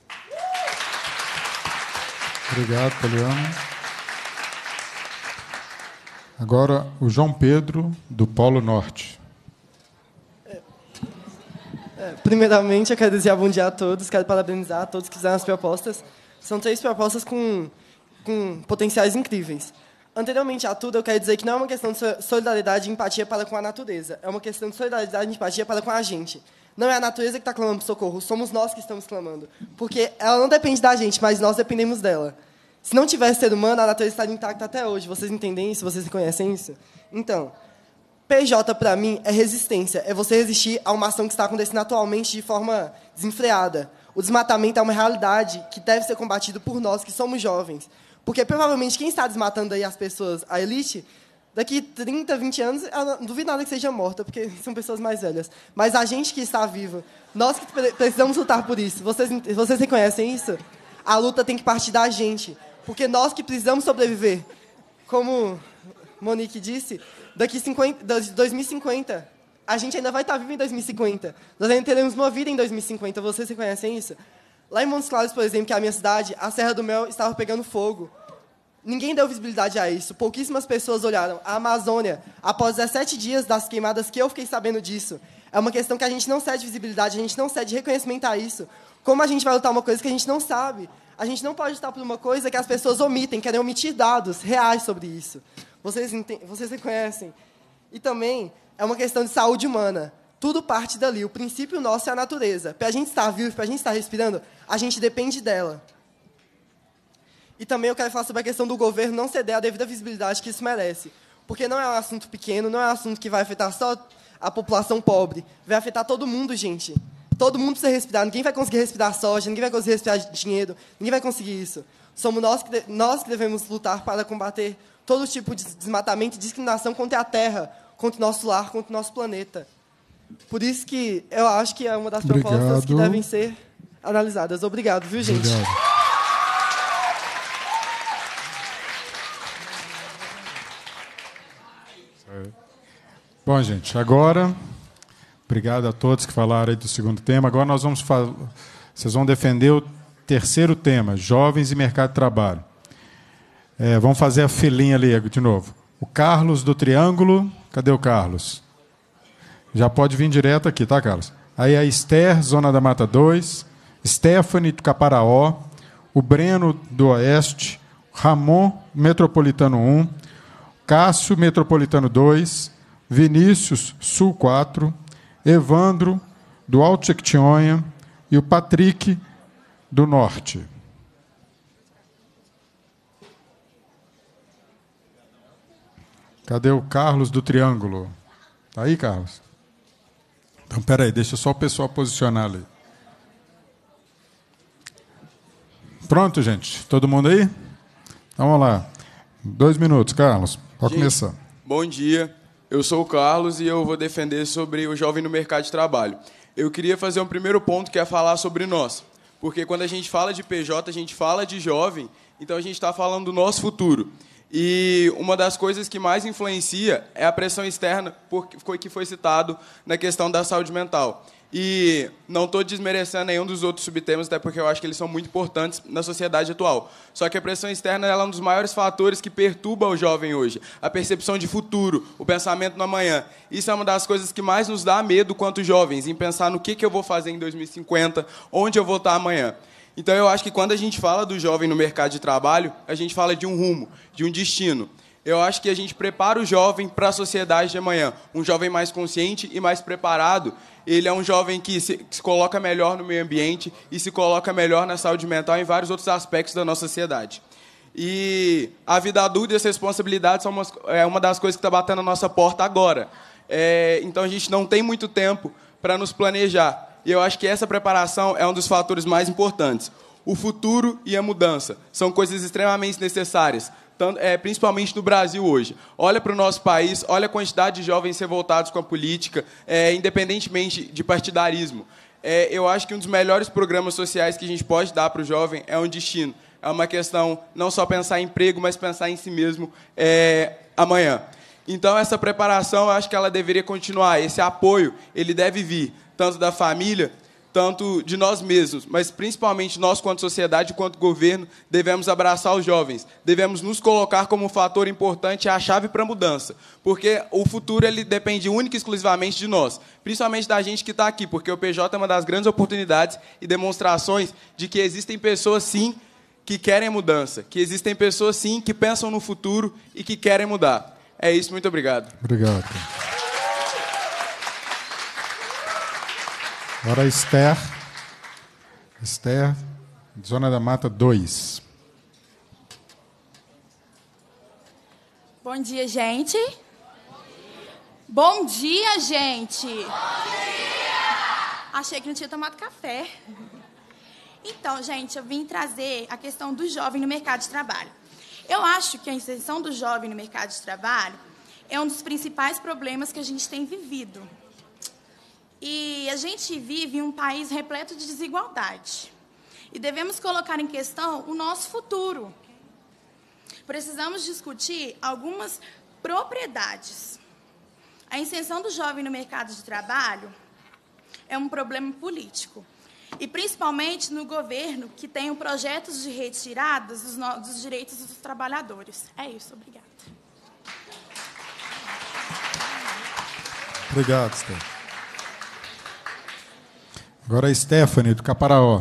Obrigado, Poliana. Agora, o João Pedro, do Polo Norte. Primeiramente, eu quero desejar bom dia a todos, quero parabenizar a todos que fizeram as propostas. São três propostas com, com potenciais incríveis. Anteriormente a tudo, eu quero dizer que não é uma questão de solidariedade e empatia para com a natureza, é uma questão de solidariedade e empatia para com a gente. Não é a natureza que está clamando por socorro, somos nós que estamos clamando. Porque ela não depende da gente, mas nós dependemos dela. Se não tivesse ser humano, a natureza estaria intacta até hoje. Vocês entendem isso? Vocês reconhecem isso? Então, P J, para mim, é resistência. É você resistir a uma ação que está acontecendo atualmente de forma desenfreada. O desmatamento é uma realidade que deve ser combatido por nós, que somos jovens. Porque, provavelmente, quem está desmatando aí as pessoas, a elite, daqui trinta, vinte anos, ela não duvido nada que seja morta, porque são pessoas mais velhas. Mas a gente que está viva, nós que precisamos lutar por isso. Vocês, vocês reconhecem isso? A luta tem que partir da gente. Porque nós que precisamos sobreviver, como Monique disse, daqui cinquenta, dois mil e cinquenta, a gente ainda vai estar vivo em dois mil e cinquenta. Nós ainda teremos uma vida em dois mil e cinquenta. Vocês reconhecem isso? Lá em Montes Claros, por exemplo, que é a minha cidade, a Serra do Mel estava pegando fogo. Ninguém deu visibilidade a isso. Pouquíssimas pessoas olharam. A Amazônia, após dezessete dias das queimadas que eu fiquei sabendo disso, é uma questão que a gente não cede visibilidade, a gente não cede reconhecimento a isso. Como a gente vai lutar uma coisa que a gente não sabe? A gente não pode lutar por uma coisa que as pessoas omitem, querem omitir dados reais sobre isso. Vocês, vocês reconhecem? E também é uma questão de saúde humana. Tudo parte dali. O princípio nosso é a natureza. Para a gente estar vivo, para a gente estar respirando, a gente depende dela. E também eu quero falar sobre a questão do governo não ceder a devida visibilidade que isso merece. Porque não é um assunto pequeno, não é um assunto que vai afetar só a população pobre. Vai afetar todo mundo, gente. Todo mundo precisa respirar. Ninguém vai conseguir respirar soja, ninguém vai conseguir respirar dinheiro, ninguém vai conseguir isso. Somos nós que, de, nós que devemos lutar para combater todo tipo de desmatamento e discriminação contra a terra, contra o nosso lar, contra o nosso planeta. Por isso que eu acho que é uma das Obrigado. propostas que devem ser analisadas. Obrigado, viu, gente? Obrigado. Bom, gente, agora, obrigado a todos que falaram aí do segundo tema. Agora nós vamos falar, vocês vão defender o terceiro tema, jovens e mercado de trabalho. É, vamos fazer a filinha ali de novo. O Carlos do Triângulo, cadê o Carlos? Já pode vir direto aqui, tá, Carlos? Aí a Esther, Zona da Mata dois, Stephanie do Caparaó, o Breno do Oeste, Ramon, Metropolitano um, Cássio, Metropolitano dois, Vinícius, Sul quatro, Evandro, do Alto Jequitinhonha e o Patrick, do Norte. Cadê o Carlos do Triângulo? Está aí, Carlos? Então, espera aí, deixa só o pessoal posicionar ali. Pronto, gente? Todo mundo aí? Então, vamos lá. Dois minutos, Carlos. Pode gente, começar. Bom dia. Eu sou o Carlos e eu vou defender sobre o jovem no mercado de trabalho. Eu queria fazer um primeiro ponto, que é falar sobre nós. Porque quando a gente fala de P J, a gente fala de jovem, então a gente está falando do nosso futuro. E uma das coisas que mais influencia é a pressão externa, que foi citado na questão da saúde mental. E não estou desmerecendo nenhum dos outros subtemas, até porque eu acho que eles são muito importantes na sociedade atual. Só que a pressão externa ela é um dos maiores fatores que perturba o jovem hoje. A percepção de futuro, o pensamento no amanhã. Isso é uma das coisas que mais nos dá medo quanto jovens, em pensar no que, que eu vou fazer em dois mil e cinquenta, onde eu vou estar amanhã. Então, eu acho que quando a gente fala do jovem no mercado de trabalho, a gente fala de um rumo, de um destino. Eu acho que a gente prepara o jovem para a sociedade de amanhã. Um jovem mais consciente e mais preparado. Ele é um jovem que se, que se coloca melhor no meio ambiente e se coloca melhor na saúde mental e em vários outros aspectos da nossa sociedade. E a vida adulta e as responsabilidades são uma, é uma das coisas que está batendo na nossa porta agora. É, então, a gente não tem muito tempo para nos planejar. E eu acho que essa preparação é um dos fatores mais importantes. O futuro e a mudança são coisas extremamente necessárias, tanto, é, principalmente no Brasil hoje. Olha para o nosso país, olha a quantidade de jovens revoltados com a política, é, independentemente de partidarismo. É, eu acho que um dos melhores programas sociais que a gente pode dar para o jovem é um destino. É uma questão não só pensar em emprego, mas pensar em si mesmo é, amanhã. Então, essa preparação, eu acho que ela deveria continuar. Esse apoio, ele deve vir tanto da família, tanto de nós mesmos, mas principalmente nós, quanto sociedade, quanto governo, devemos abraçar os jovens, devemos nos colocar como um fator importante, a chave para a mudança, porque o futuro ele depende única e exclusivamente de nós, principalmente da gente que está aqui, porque o P J é uma das grandes oportunidades e demonstrações de que existem pessoas, sim, que querem mudança, que existem pessoas, sim, que pensam no futuro e que querem mudar. É isso, muito obrigado. Obrigado. Agora, Esther. Esther, Zona da Mata dois. Bom dia, gente. Bom dia, gente. Bom dia! Achei que não tinha tomado café. Então, gente, eu vim trazer a questão do jovem no mercado de trabalho. Eu acho que a inserção do jovem no mercado de trabalho é um dos principais problemas que a gente tem vivido. E a gente vive em um país repleto de desigualdade. E devemos colocar em questão o nosso futuro. Precisamos discutir algumas propriedades. A inserção do jovem no mercado de trabalho é um problema político. e principalmente no governo que tem projetos de retiradas dos, no... dos direitos dos trabalhadores. É isso, obrigada. Obrigado, Stephanie. Agora a Stephanie, do Caparaó.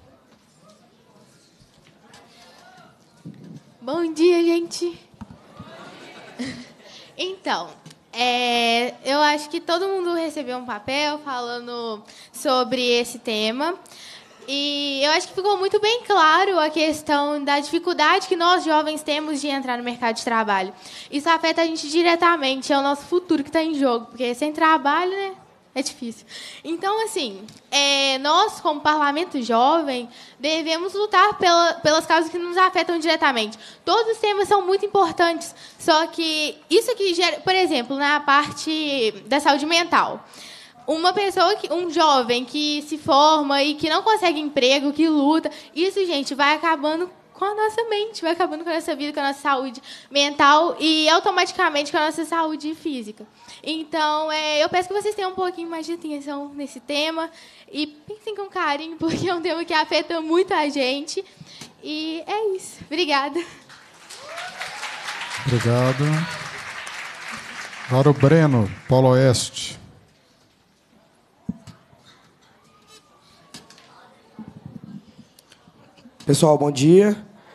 Bom dia, gente. Então, é, eu acho que todo mundo recebeu um papel falando sobre esse tema. E eu acho que ficou muito bem claro a questão da dificuldade que nós, jovens, temos de entrar no mercado de trabalho. Isso afeta a gente diretamente, é o nosso futuro que está em jogo, porque sem trabalho, né, é difícil. Então, assim, é, nós, como parlamento jovem, devemos lutar pela, pelas causas que nos afetam diretamente. Todos os temas são muito importantes, só que isso que gera, por exemplo, na parte da saúde mental. Uma pessoa, que, um jovem que se forma e que não consegue emprego, que luta, isso, gente, vai acabando com a nossa mente, vai acabando com a nossa vida, com a nossa saúde mental e automaticamente com a nossa saúde física. Então, é, eu peço que vocês tenham um pouquinho mais de atenção nesse tema e pensem com carinho, porque é um tema que afeta muito a gente. E é isso. Obrigada. Obrigado. Agora o Breno, Polo Oeste. Pessoal, bom dia.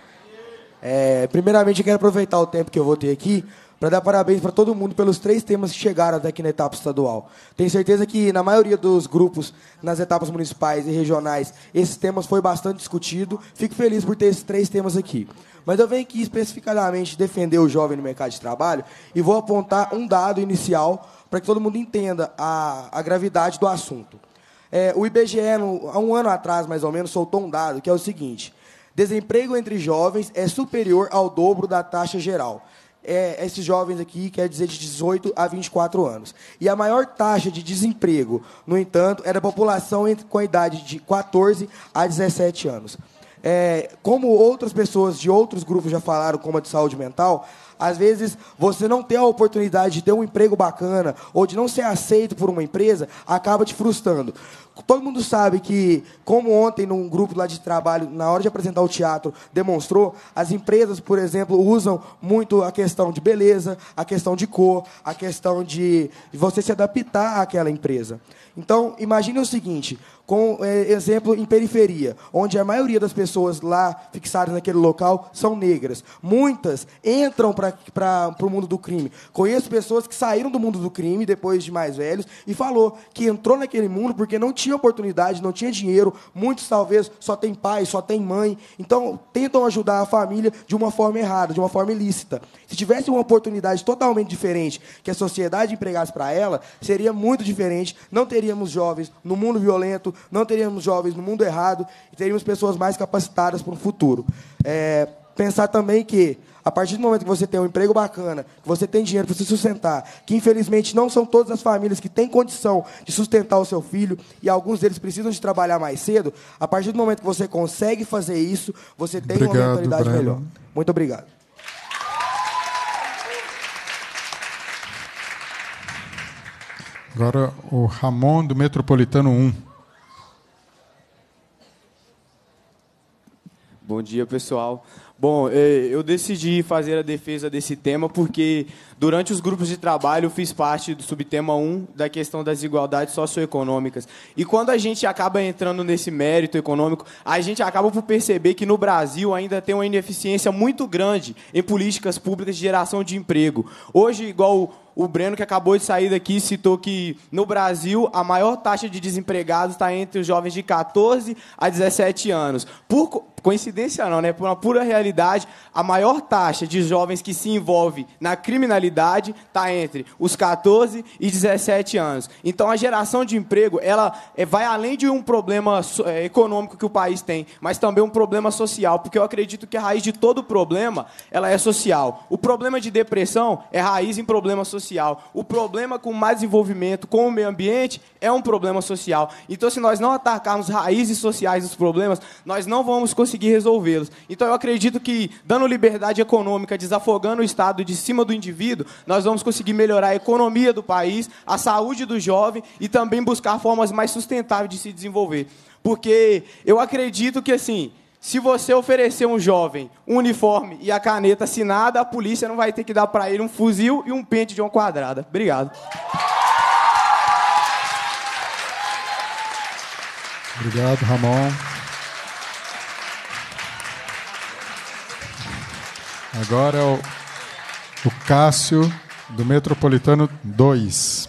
É, primeiramente, eu quero aproveitar o tempo que eu vou ter aqui para dar parabéns para todo mundo pelos três temas que chegaram até aqui na etapa estadual. Tenho certeza que, na maioria dos grupos, nas etapas municipais e regionais, esses temas foi bastante discutido. Fico feliz por ter esses três temas aqui. Mas eu venho aqui especificadamente defender o jovem no mercado de trabalho e vou apontar um dado inicial para que todo mundo entenda a, a gravidade do assunto. É, o I B G E, no, há um ano atrás, mais ou menos, soltou um dado que é o seguinte: desemprego entre jovens é superior ao dobro da taxa geral. É, esses jovens aqui quer dizer de dezoito a vinte e quatro anos. E a maior taxa de desemprego, no entanto, é da população entre, com a idade de quatorze a dezessete anos. É, como outras pessoas de outros grupos já falaram, como a de saúde mental, às vezes você não ter a oportunidade de ter um emprego bacana ou de não ser aceito por uma empresa, acaba te frustrando. Todo mundo sabe que, como ontem, num grupo lá de trabalho, na hora de apresentar o teatro, demonstrou, as empresas, por exemplo, usam muito a questão de beleza, a questão de cor, a questão de você se adaptar àquela empresa. Então, imagine o seguinte, com é, exemplo em periferia, onde a maioria das pessoas lá fixadas naquele local são negras. Muitas entram para o mundo do crime. Conheço pessoas que saíram do mundo do crime depois de mais velhos e falou que entrou naquele mundo porque não tinha oportunidade, não tinha dinheiro. Muitos, talvez, só têm pai, só têm mãe. Então, tentam ajudar a família de uma forma errada, de uma forma ilícita. Se tivesse uma oportunidade totalmente diferente que a sociedade empregasse para ela, seria muito diferente. Não teríamos jovens no mundo violento, não teríamos jovens no mundo errado e teríamos pessoas mais capacitadas para o futuro. É, pensar também que, a partir do momento que você tem um emprego bacana, que você tem dinheiro para se sustentar, que, infelizmente, não são todas as famílias que têm condição de sustentar o seu filho, e alguns deles precisam de trabalhar mais cedo, a partir do momento que você consegue fazer isso, você tem obrigado, uma mentalidade Breno. melhor. Muito obrigado. Agora o Ramon, do Metropolitano um. Bom dia, pessoal. Bom, eu decidi fazer a defesa desse tema porque, durante os grupos de trabalho, eu fiz parte do subtema um da questão das desigualdades socioeconômicas. E quando a gente acaba entrando nesse mérito econômico, a gente acaba por perceber que no Brasil ainda tem uma ineficiência muito grande em políticas públicas de geração de emprego. Hoje, igual o Breno, que acabou de sair daqui, citou que, no Brasil, a maior taxa de desempregados está entre os jovens de quatorze a dezessete anos. Por coincidência não, né? Por uma pura realidade, a maior taxa de jovens que se envolve na criminalidade está entre os quatorze e dezessete anos. Então, a geração de emprego, ela vai além de um problema econômico que o país tem, mas também um problema social, porque eu acredito que a raiz de todo problema, ela é social. O problema de depressão é raiz em problema social. O problema com mais desenvolvimento, com o meio ambiente, é um problema social. Então, se nós não atacarmos raízes sociais dos problemas, nós não vamos conseguir resolvê-los. Então, eu acredito que, dando liberdade econômica, desafogando o Estado de cima do indivíduo, nós vamos conseguir melhorar a economia do país, a saúde do jovem e também buscar formas mais sustentáveis de se desenvolver. Porque eu acredito que, assim, se você oferecer um jovem um uniforme e a caneta assinada, a polícia não vai ter que dar para ele um fuzil e um pente de uma quadrada. Obrigado. Obrigado, Ramon. Agora é o, o Cássio, do Metropolitano dois.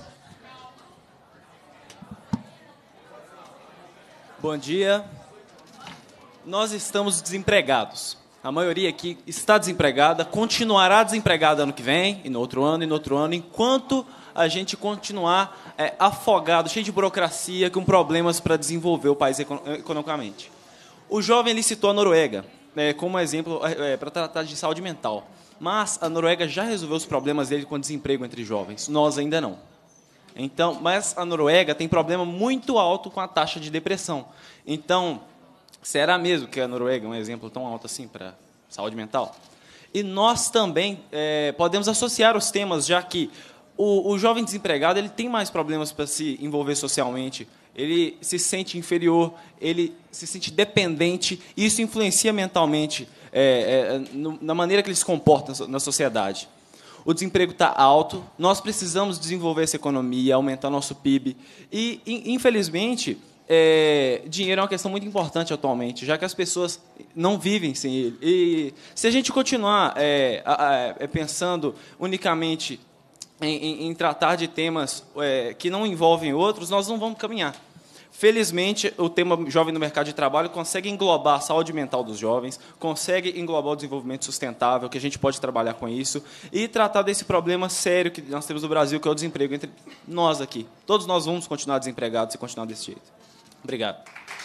Bom dia. Nós estamos desempregados. A maioria aqui está desempregada, continuará desempregada ano que vem, e no outro ano, e no outro ano, enquanto a gente continuar é, afogado, cheio de burocracia, com problemas para desenvolver o país econ economicamente. O jovem ele citou a Noruega é, como exemplo é, para tratar de saúde mental. Mas a Noruega já resolveu os problemas dele com desemprego entre jovens. Nós ainda não. Então, mas a Noruega tem problema muito alto com a taxa de depressão. Então, será mesmo que a Noruega é um exemplo tão alto assim para saúde mental? E nós também é, podemos associar os temas, já que o, o jovem desempregado ele tem mais problemas para se envolver socialmente, ele se sente inferior, ele se sente dependente, e isso influencia mentalmente é, é, no, na maneira que ele se comporta na sociedade. O desemprego está alto, nós precisamos desenvolver essa economia, aumentar nosso P I B, e, infelizmente, é, dinheiro é uma questão muito importante atualmente, já que as pessoas não vivem sem ele. E se a gente continuar é, a, a, pensando unicamente em, em, em tratar de temas é, que não envolvem outros, nós não vamos caminhar. Felizmente, o tema Jovem no Mercado de Trabalho consegue englobar a saúde mental dos jovens, consegue englobar o desenvolvimento sustentável, que a gente pode trabalhar com isso, e tratar desse problema sério que nós temos no Brasil, que é o desemprego entre nós aqui. Todos nós vamos continuar desempregados e continuar desse jeito. Obrigado.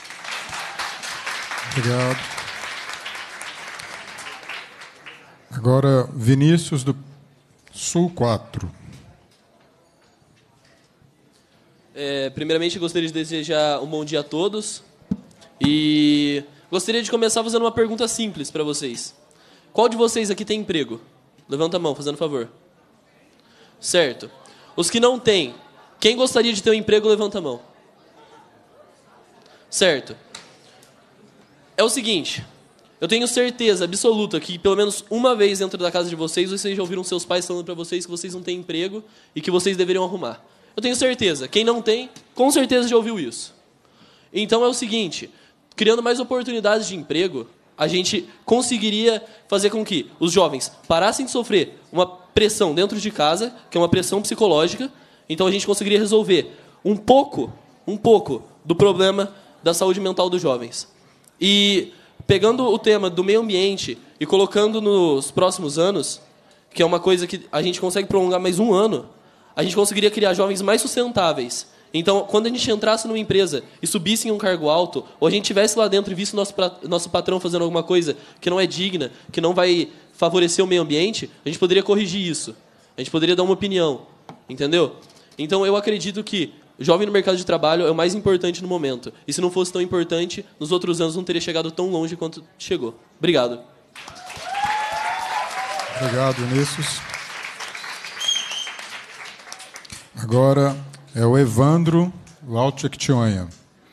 Obrigado. Agora, Vinícius, do Sul quatro. É, primeiramente, gostaria de desejar um bom dia a todos. E gostaria de começar fazendo uma pergunta simples para vocês. Qual de vocês aqui tem emprego? Levanta a mão, fazendo favor. Certo. Os que não têm, quem gostaria de ter um emprego, levanta a mão. Certo. É o seguinte, eu tenho certeza absoluta que pelo menos uma vez dentro da casa de vocês, vocês já ouviram seus pais falando para vocês que vocês não têm emprego e que vocês deveriam arrumar. Eu tenho certeza. Quem não tem, com certeza já ouviu isso. Então é o seguinte, criando mais oportunidades de emprego, a gente conseguiria fazer com que os jovens parassem de sofrer uma pressão dentro de casa, que é uma pressão psicológica, então a gente conseguiria resolver um pouco, um pouco do problema da saúde mental dos jovens. E pegando o tema do meio ambiente e colocando nos próximos anos, que é uma coisa que a gente consegue prolongar mais um ano, a gente conseguiria criar jovens mais sustentáveis. Então, quando a gente entrasse numa empresa e subisse em um cargo alto, ou a gente estivesse lá dentro e visse nosso, nosso patrão fazendo alguma coisa que não é digna, que não vai favorecer o meio ambiente, a gente poderia corrigir isso. A gente poderia dar uma opinião. Entendeu? Então, eu acredito que o jovem no mercado de trabalho é o mais importante no momento. E se não fosse tão importante, nos outros anos não teria chegado tão longe quanto chegou. Obrigado. Obrigado, Vinícius. Agora é o Evandro, o Alto Jequitinhonha.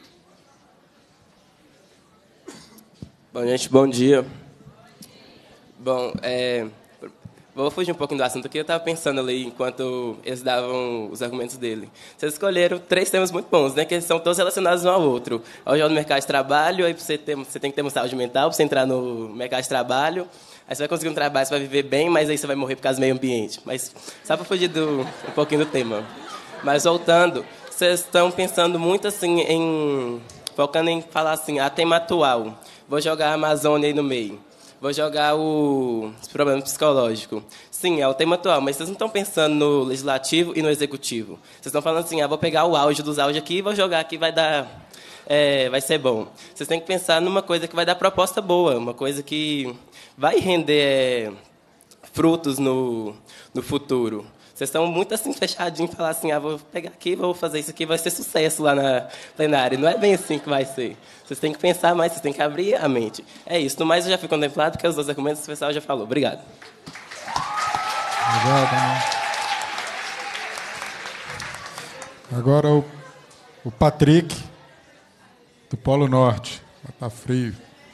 Bom, gente, bom dia. Bom, é, vou fugir um pouquinho do assunto aqui. Eu estava pensando ali, enquanto eles davam os argumentos dele. Vocês escolheram três temas muito bons, né? Que eles são todos relacionados um ao outro. Ao jovem no mercado de trabalho, aí você, tem, você tem que ter uma saúde mental para você entrar no mercado de trabalho. Aí você vai conseguir um trabalho, você vai viver bem, mas aí você vai morrer por causa do meio ambiente. Mas só para fugir do, um pouquinho do tema. Mas voltando, vocês estão pensando muito assim em... Focando em falar assim, a tema atual. Vou jogar a Amazônia aí no meio. Vou jogar o, os problemas psicológicos. Sim, é o tema atual, mas vocês não estão pensando no legislativo e no executivo. Vocês estão falando assim, ah, vou pegar o auge dos auge aqui e vou jogar aqui, vai dar... É, vai ser bom. Vocês têm que pensar numa coisa que vai dar proposta boa, uma coisa que vai render é, frutos no, no futuro. Vocês estão muito assim fechadinhos, falar assim, ah, vou pegar aqui, vou fazer isso aqui, vai ser sucesso lá na plenária. Não é bem assim que vai ser. Vocês têm que pensar mais, vocês têm que abrir a mente. É isso. No mais, eu já fui contemplado, porque os dois argumentos o pessoal já falou. Obrigado. Obrigado, né? Agora o, o Patrick, Do Polo Norte. Está frio.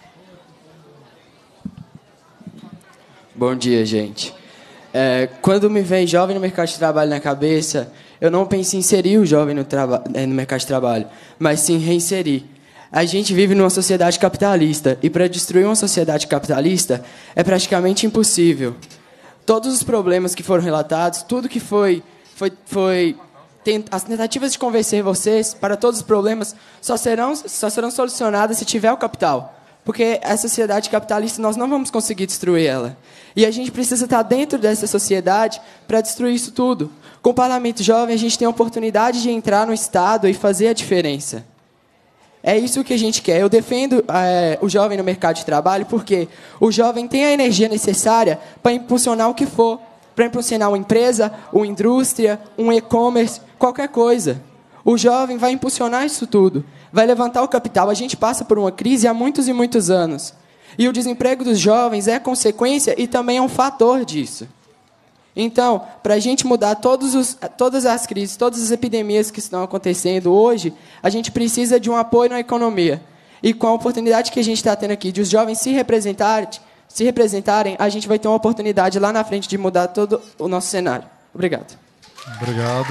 Bom dia, gente. É, quando me vem jovem no mercado de trabalho na cabeça, eu não penso em inserir o jovem no, traba- no mercado de trabalho, mas sim reinserir. A gente vive numa sociedade capitalista, e para destruir uma sociedade capitalista é praticamente impossível. Todos os problemas que foram relatados, tudo que foi... foi, foi tent, as tentativas de convencer vocês para todos os problemas só serão, só serão solucionadas se tiver o capital. Porque a sociedade capitalista, nós não vamos conseguir destruir ela. E a gente precisa estar dentro dessa sociedade para destruir isso tudo. Com o Parlamento Jovem, a gente tem a oportunidade de entrar no Estado e fazer a diferença. É isso que a gente quer. Eu defendo é, o jovem no mercado de trabalho porque o jovem tem a energia necessária para impulsionar o que for. Para impulsionar uma empresa, uma indústria, um e-commerce, qualquer coisa. O jovem vai impulsionar isso tudo. Vai levantar o capital. A gente passa por uma crise há muitos e muitos anos. E o desemprego dos jovens é consequência e também é um fator disso. Então, para a gente mudar todos os, todas as crises, todas as epidemias que estão acontecendo hoje, a gente precisa de um apoio na economia. E com a oportunidade que a gente está tendo aqui de os jovens se representarem, se representarem, a gente vai ter uma oportunidade lá na frente de mudar todo o nosso cenário. Obrigado. Obrigado.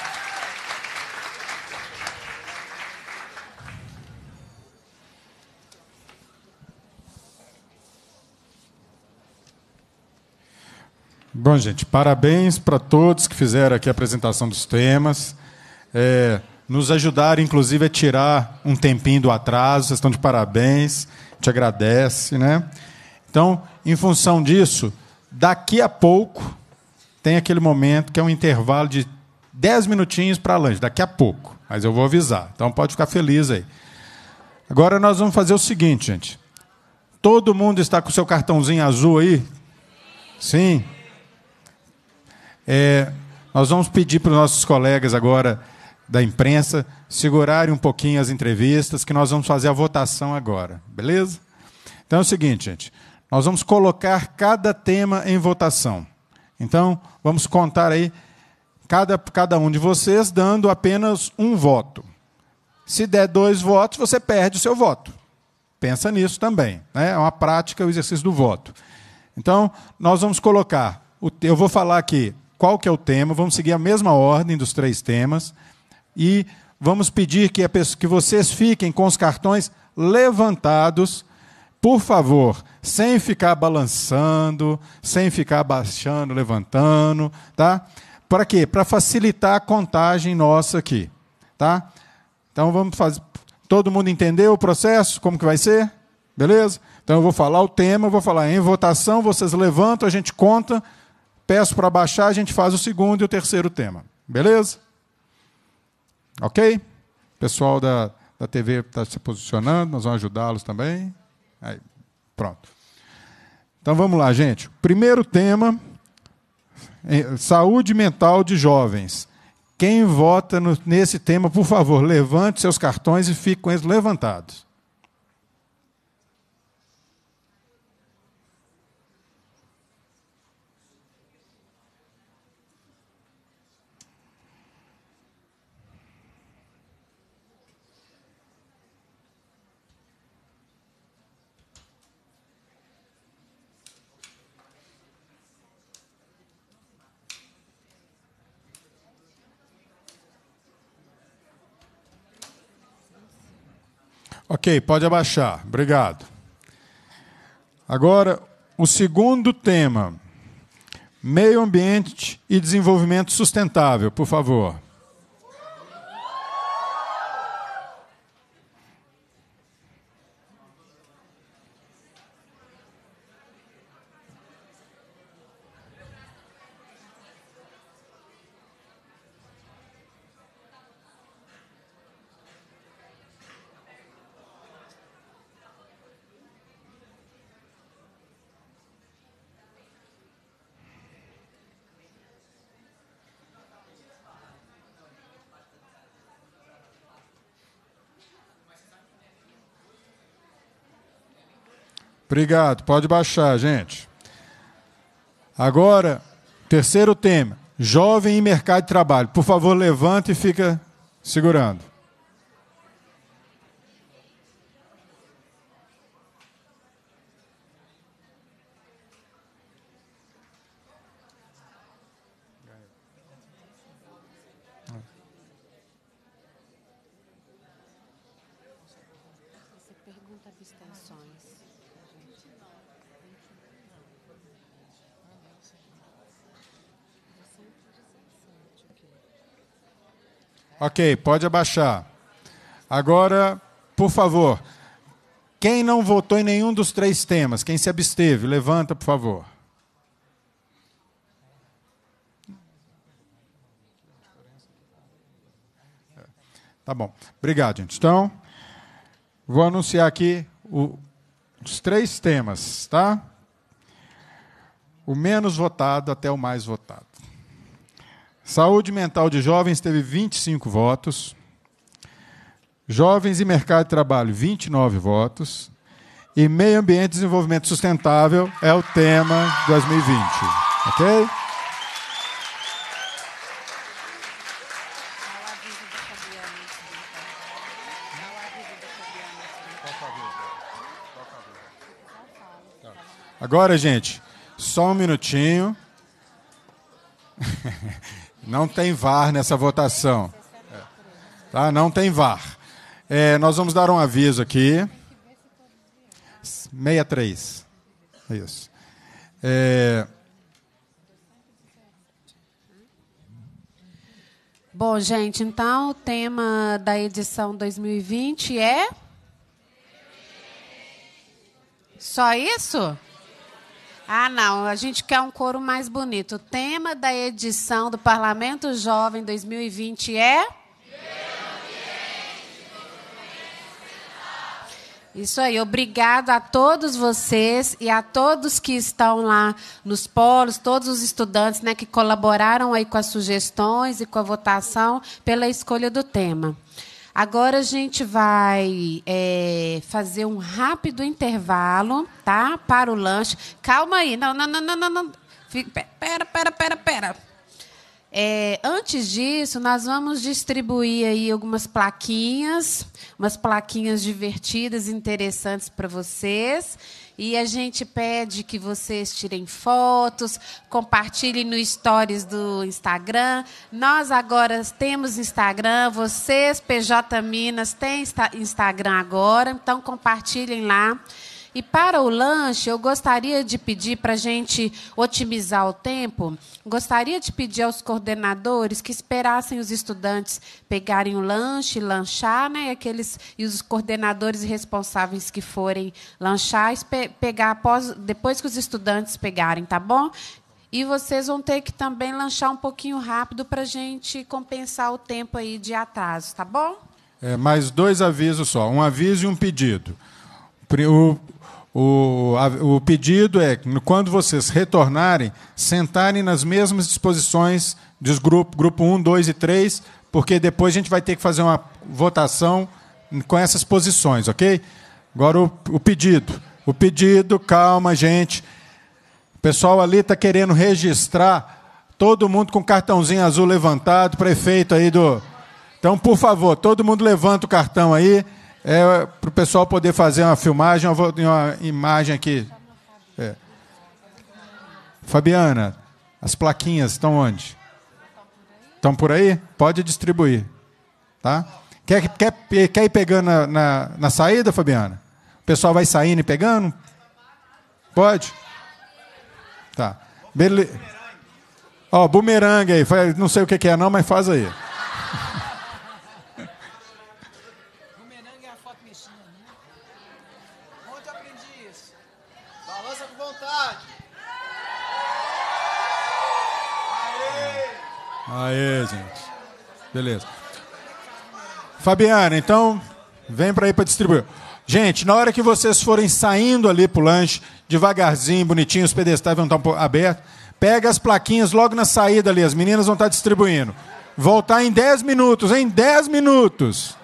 Bom, gente, parabéns para todos que fizeram aqui a apresentação dos temas. É, nos ajudaram, inclusive, a tirar um tempinho do atraso. Vocês estão de parabéns. Te agradece, né? Então, em função disso, daqui a pouco tem aquele momento que é um intervalo de dez minutinhos para lanche. Daqui a pouco, mas eu vou avisar. Então, pode ficar feliz aí. Agora nós vamos fazer o seguinte, gente. Todo mundo está com o seu cartãozinho azul aí? Sim. É, nós vamos pedir para os nossos colegas agora da imprensa segurarem um pouquinho as entrevistas, que nós vamos fazer a votação agora, beleza? Então é o seguinte, gente, nós vamos colocar cada tema em votação. Então, vamos contar aí cada, cada um de vocês dando apenas um voto. Se der dois votos, você perde o seu voto. Pensa nisso também, né? É uma prática, o exercício do voto. Então, nós vamos colocar, o, eu vou falar aqui qual que é o tema, vamos seguir a mesma ordem dos três temas e vamos pedir que, a pessoa, que vocês fiquem com os cartões levantados, por favor, sem ficar balançando, sem ficar abaixando, levantando, tá? Para quê? Para facilitar a contagem nossa aqui, tá? Então vamos fazer. Todo mundo entendeu o processo? Como que vai ser? Beleza? Então eu vou falar o tema, eu vou falar em votação, vocês levantam, a gente conta. Peço para baixar, a gente faz o segundo e o terceiro tema. Beleza? Ok? O pessoal da, da T V está se posicionando, nós vamos ajudá-los também. Aí, pronto. Então vamos lá, gente. Primeiro tema, saúde mental de jovens. Quem vota no, nesse tema, por favor, levante seus cartões e fique com eles levantados. Ok, pode abaixar. Obrigado. Agora, o segundo tema. Meio ambiente e desenvolvimento sustentável, por favor. Obrigado. Pode baixar, gente. Agora, terceiro tema. Jovem e mercado de trabalho. Por favor, levanta e fica segurando. Ok, pode abaixar. Agora, por favor, quem não votou em nenhum dos três temas, quem se absteve, levanta, por favor. Tá bom. Obrigado, gente. Então, vou anunciar aqui o, os três temas, tá? O menos votado até o mais votado. Saúde mental de jovens teve vinte e cinco votos. Jovens e mercado de trabalho, vinte e nove votos. E meio ambiente e desenvolvimento sustentável é o tema de dois mil e vinte. Ok? Agora, gente, só um minutinho. Não tem V A R nessa votação. Tá? Não tem V A R. É, nós vamos dar um aviso aqui. sessenta e três. Isso. É... Bom, gente, então o tema da edição dois mil e vinte é... Só isso? Ah, não, a gente quer um coro mais bonito. O tema da edição do Parlamento Jovem dois mil e vinte é... Isso aí, obrigado a todos vocês e a todos que estão lá nos polos, todos os estudantes, né, que colaboraram aí com as sugestões e com a votação pela escolha do tema. Agora a gente vai é, fazer um rápido intervalo, tá? Para o lanche. Calma aí. Não, não, não, não, não. não. Fica, pera, pera, pera, pera. É, antes disso, nós vamos distribuir aí algumas plaquinhas, umas plaquinhas divertidas, interessantes para vocês. E a gente pede que vocês tirem fotos, compartilhem no Stories do Instagram. Nós agora temos Instagram, vocês, P J Minas, têm Instagram agora, então compartilhem lá. E para o lanche, eu gostaria de pedir, para a gente otimizar o tempo, gostaria de pedir aos coordenadores que esperassem os estudantes pegarem o lanche, lanchar, né? Aqueles, e os coordenadores responsáveis que forem lanchar, pegar após, depois que os estudantes pegarem, tá bom? E vocês vão ter que também lanchar um pouquinho rápido para a gente compensar o tempo aí de atraso, tá bom? É, mais dois avisos só, um aviso e um pedido. O, o, a, o pedido é, quando vocês retornarem, sentarem nas mesmas disposições dos grupos, grupo um, dois e três, porque depois a gente vai ter que fazer uma votação com essas posições, ok? Agora o, o pedido. O pedido, calma, gente. O pessoal ali está querendo registrar todo mundo com cartãozinho azul levantado para efeito aí do... Então, por favor, todo mundo levanta o cartão aí, é, para o pessoal poder fazer uma filmagem, uma, uma imagem aqui. É. Fabiana, as plaquinhas estão onde? Estão por aí? Pode distribuir. Tá? Quer, quer, quer ir pegando na, na, na saída, Fabiana? O pessoal vai saindo e pegando? Pode? Tá. Bele... Ó, bumerangue aí. Não sei o que é não, mas faz aí. Bumerangue é a foto mexendo. Onde eu aprendi isso? Balança com vontade. Aê, gente. Beleza. Fabiana, então, vem para aí para distribuir. Gente, na hora que vocês forem saindo ali para o lanche, devagarzinho, bonitinho, os pedestais vão estar abertos, pega as plaquinhas logo na saída ali, as meninas vão estar distribuindo. Voltar em dez minutos, em dez minutos.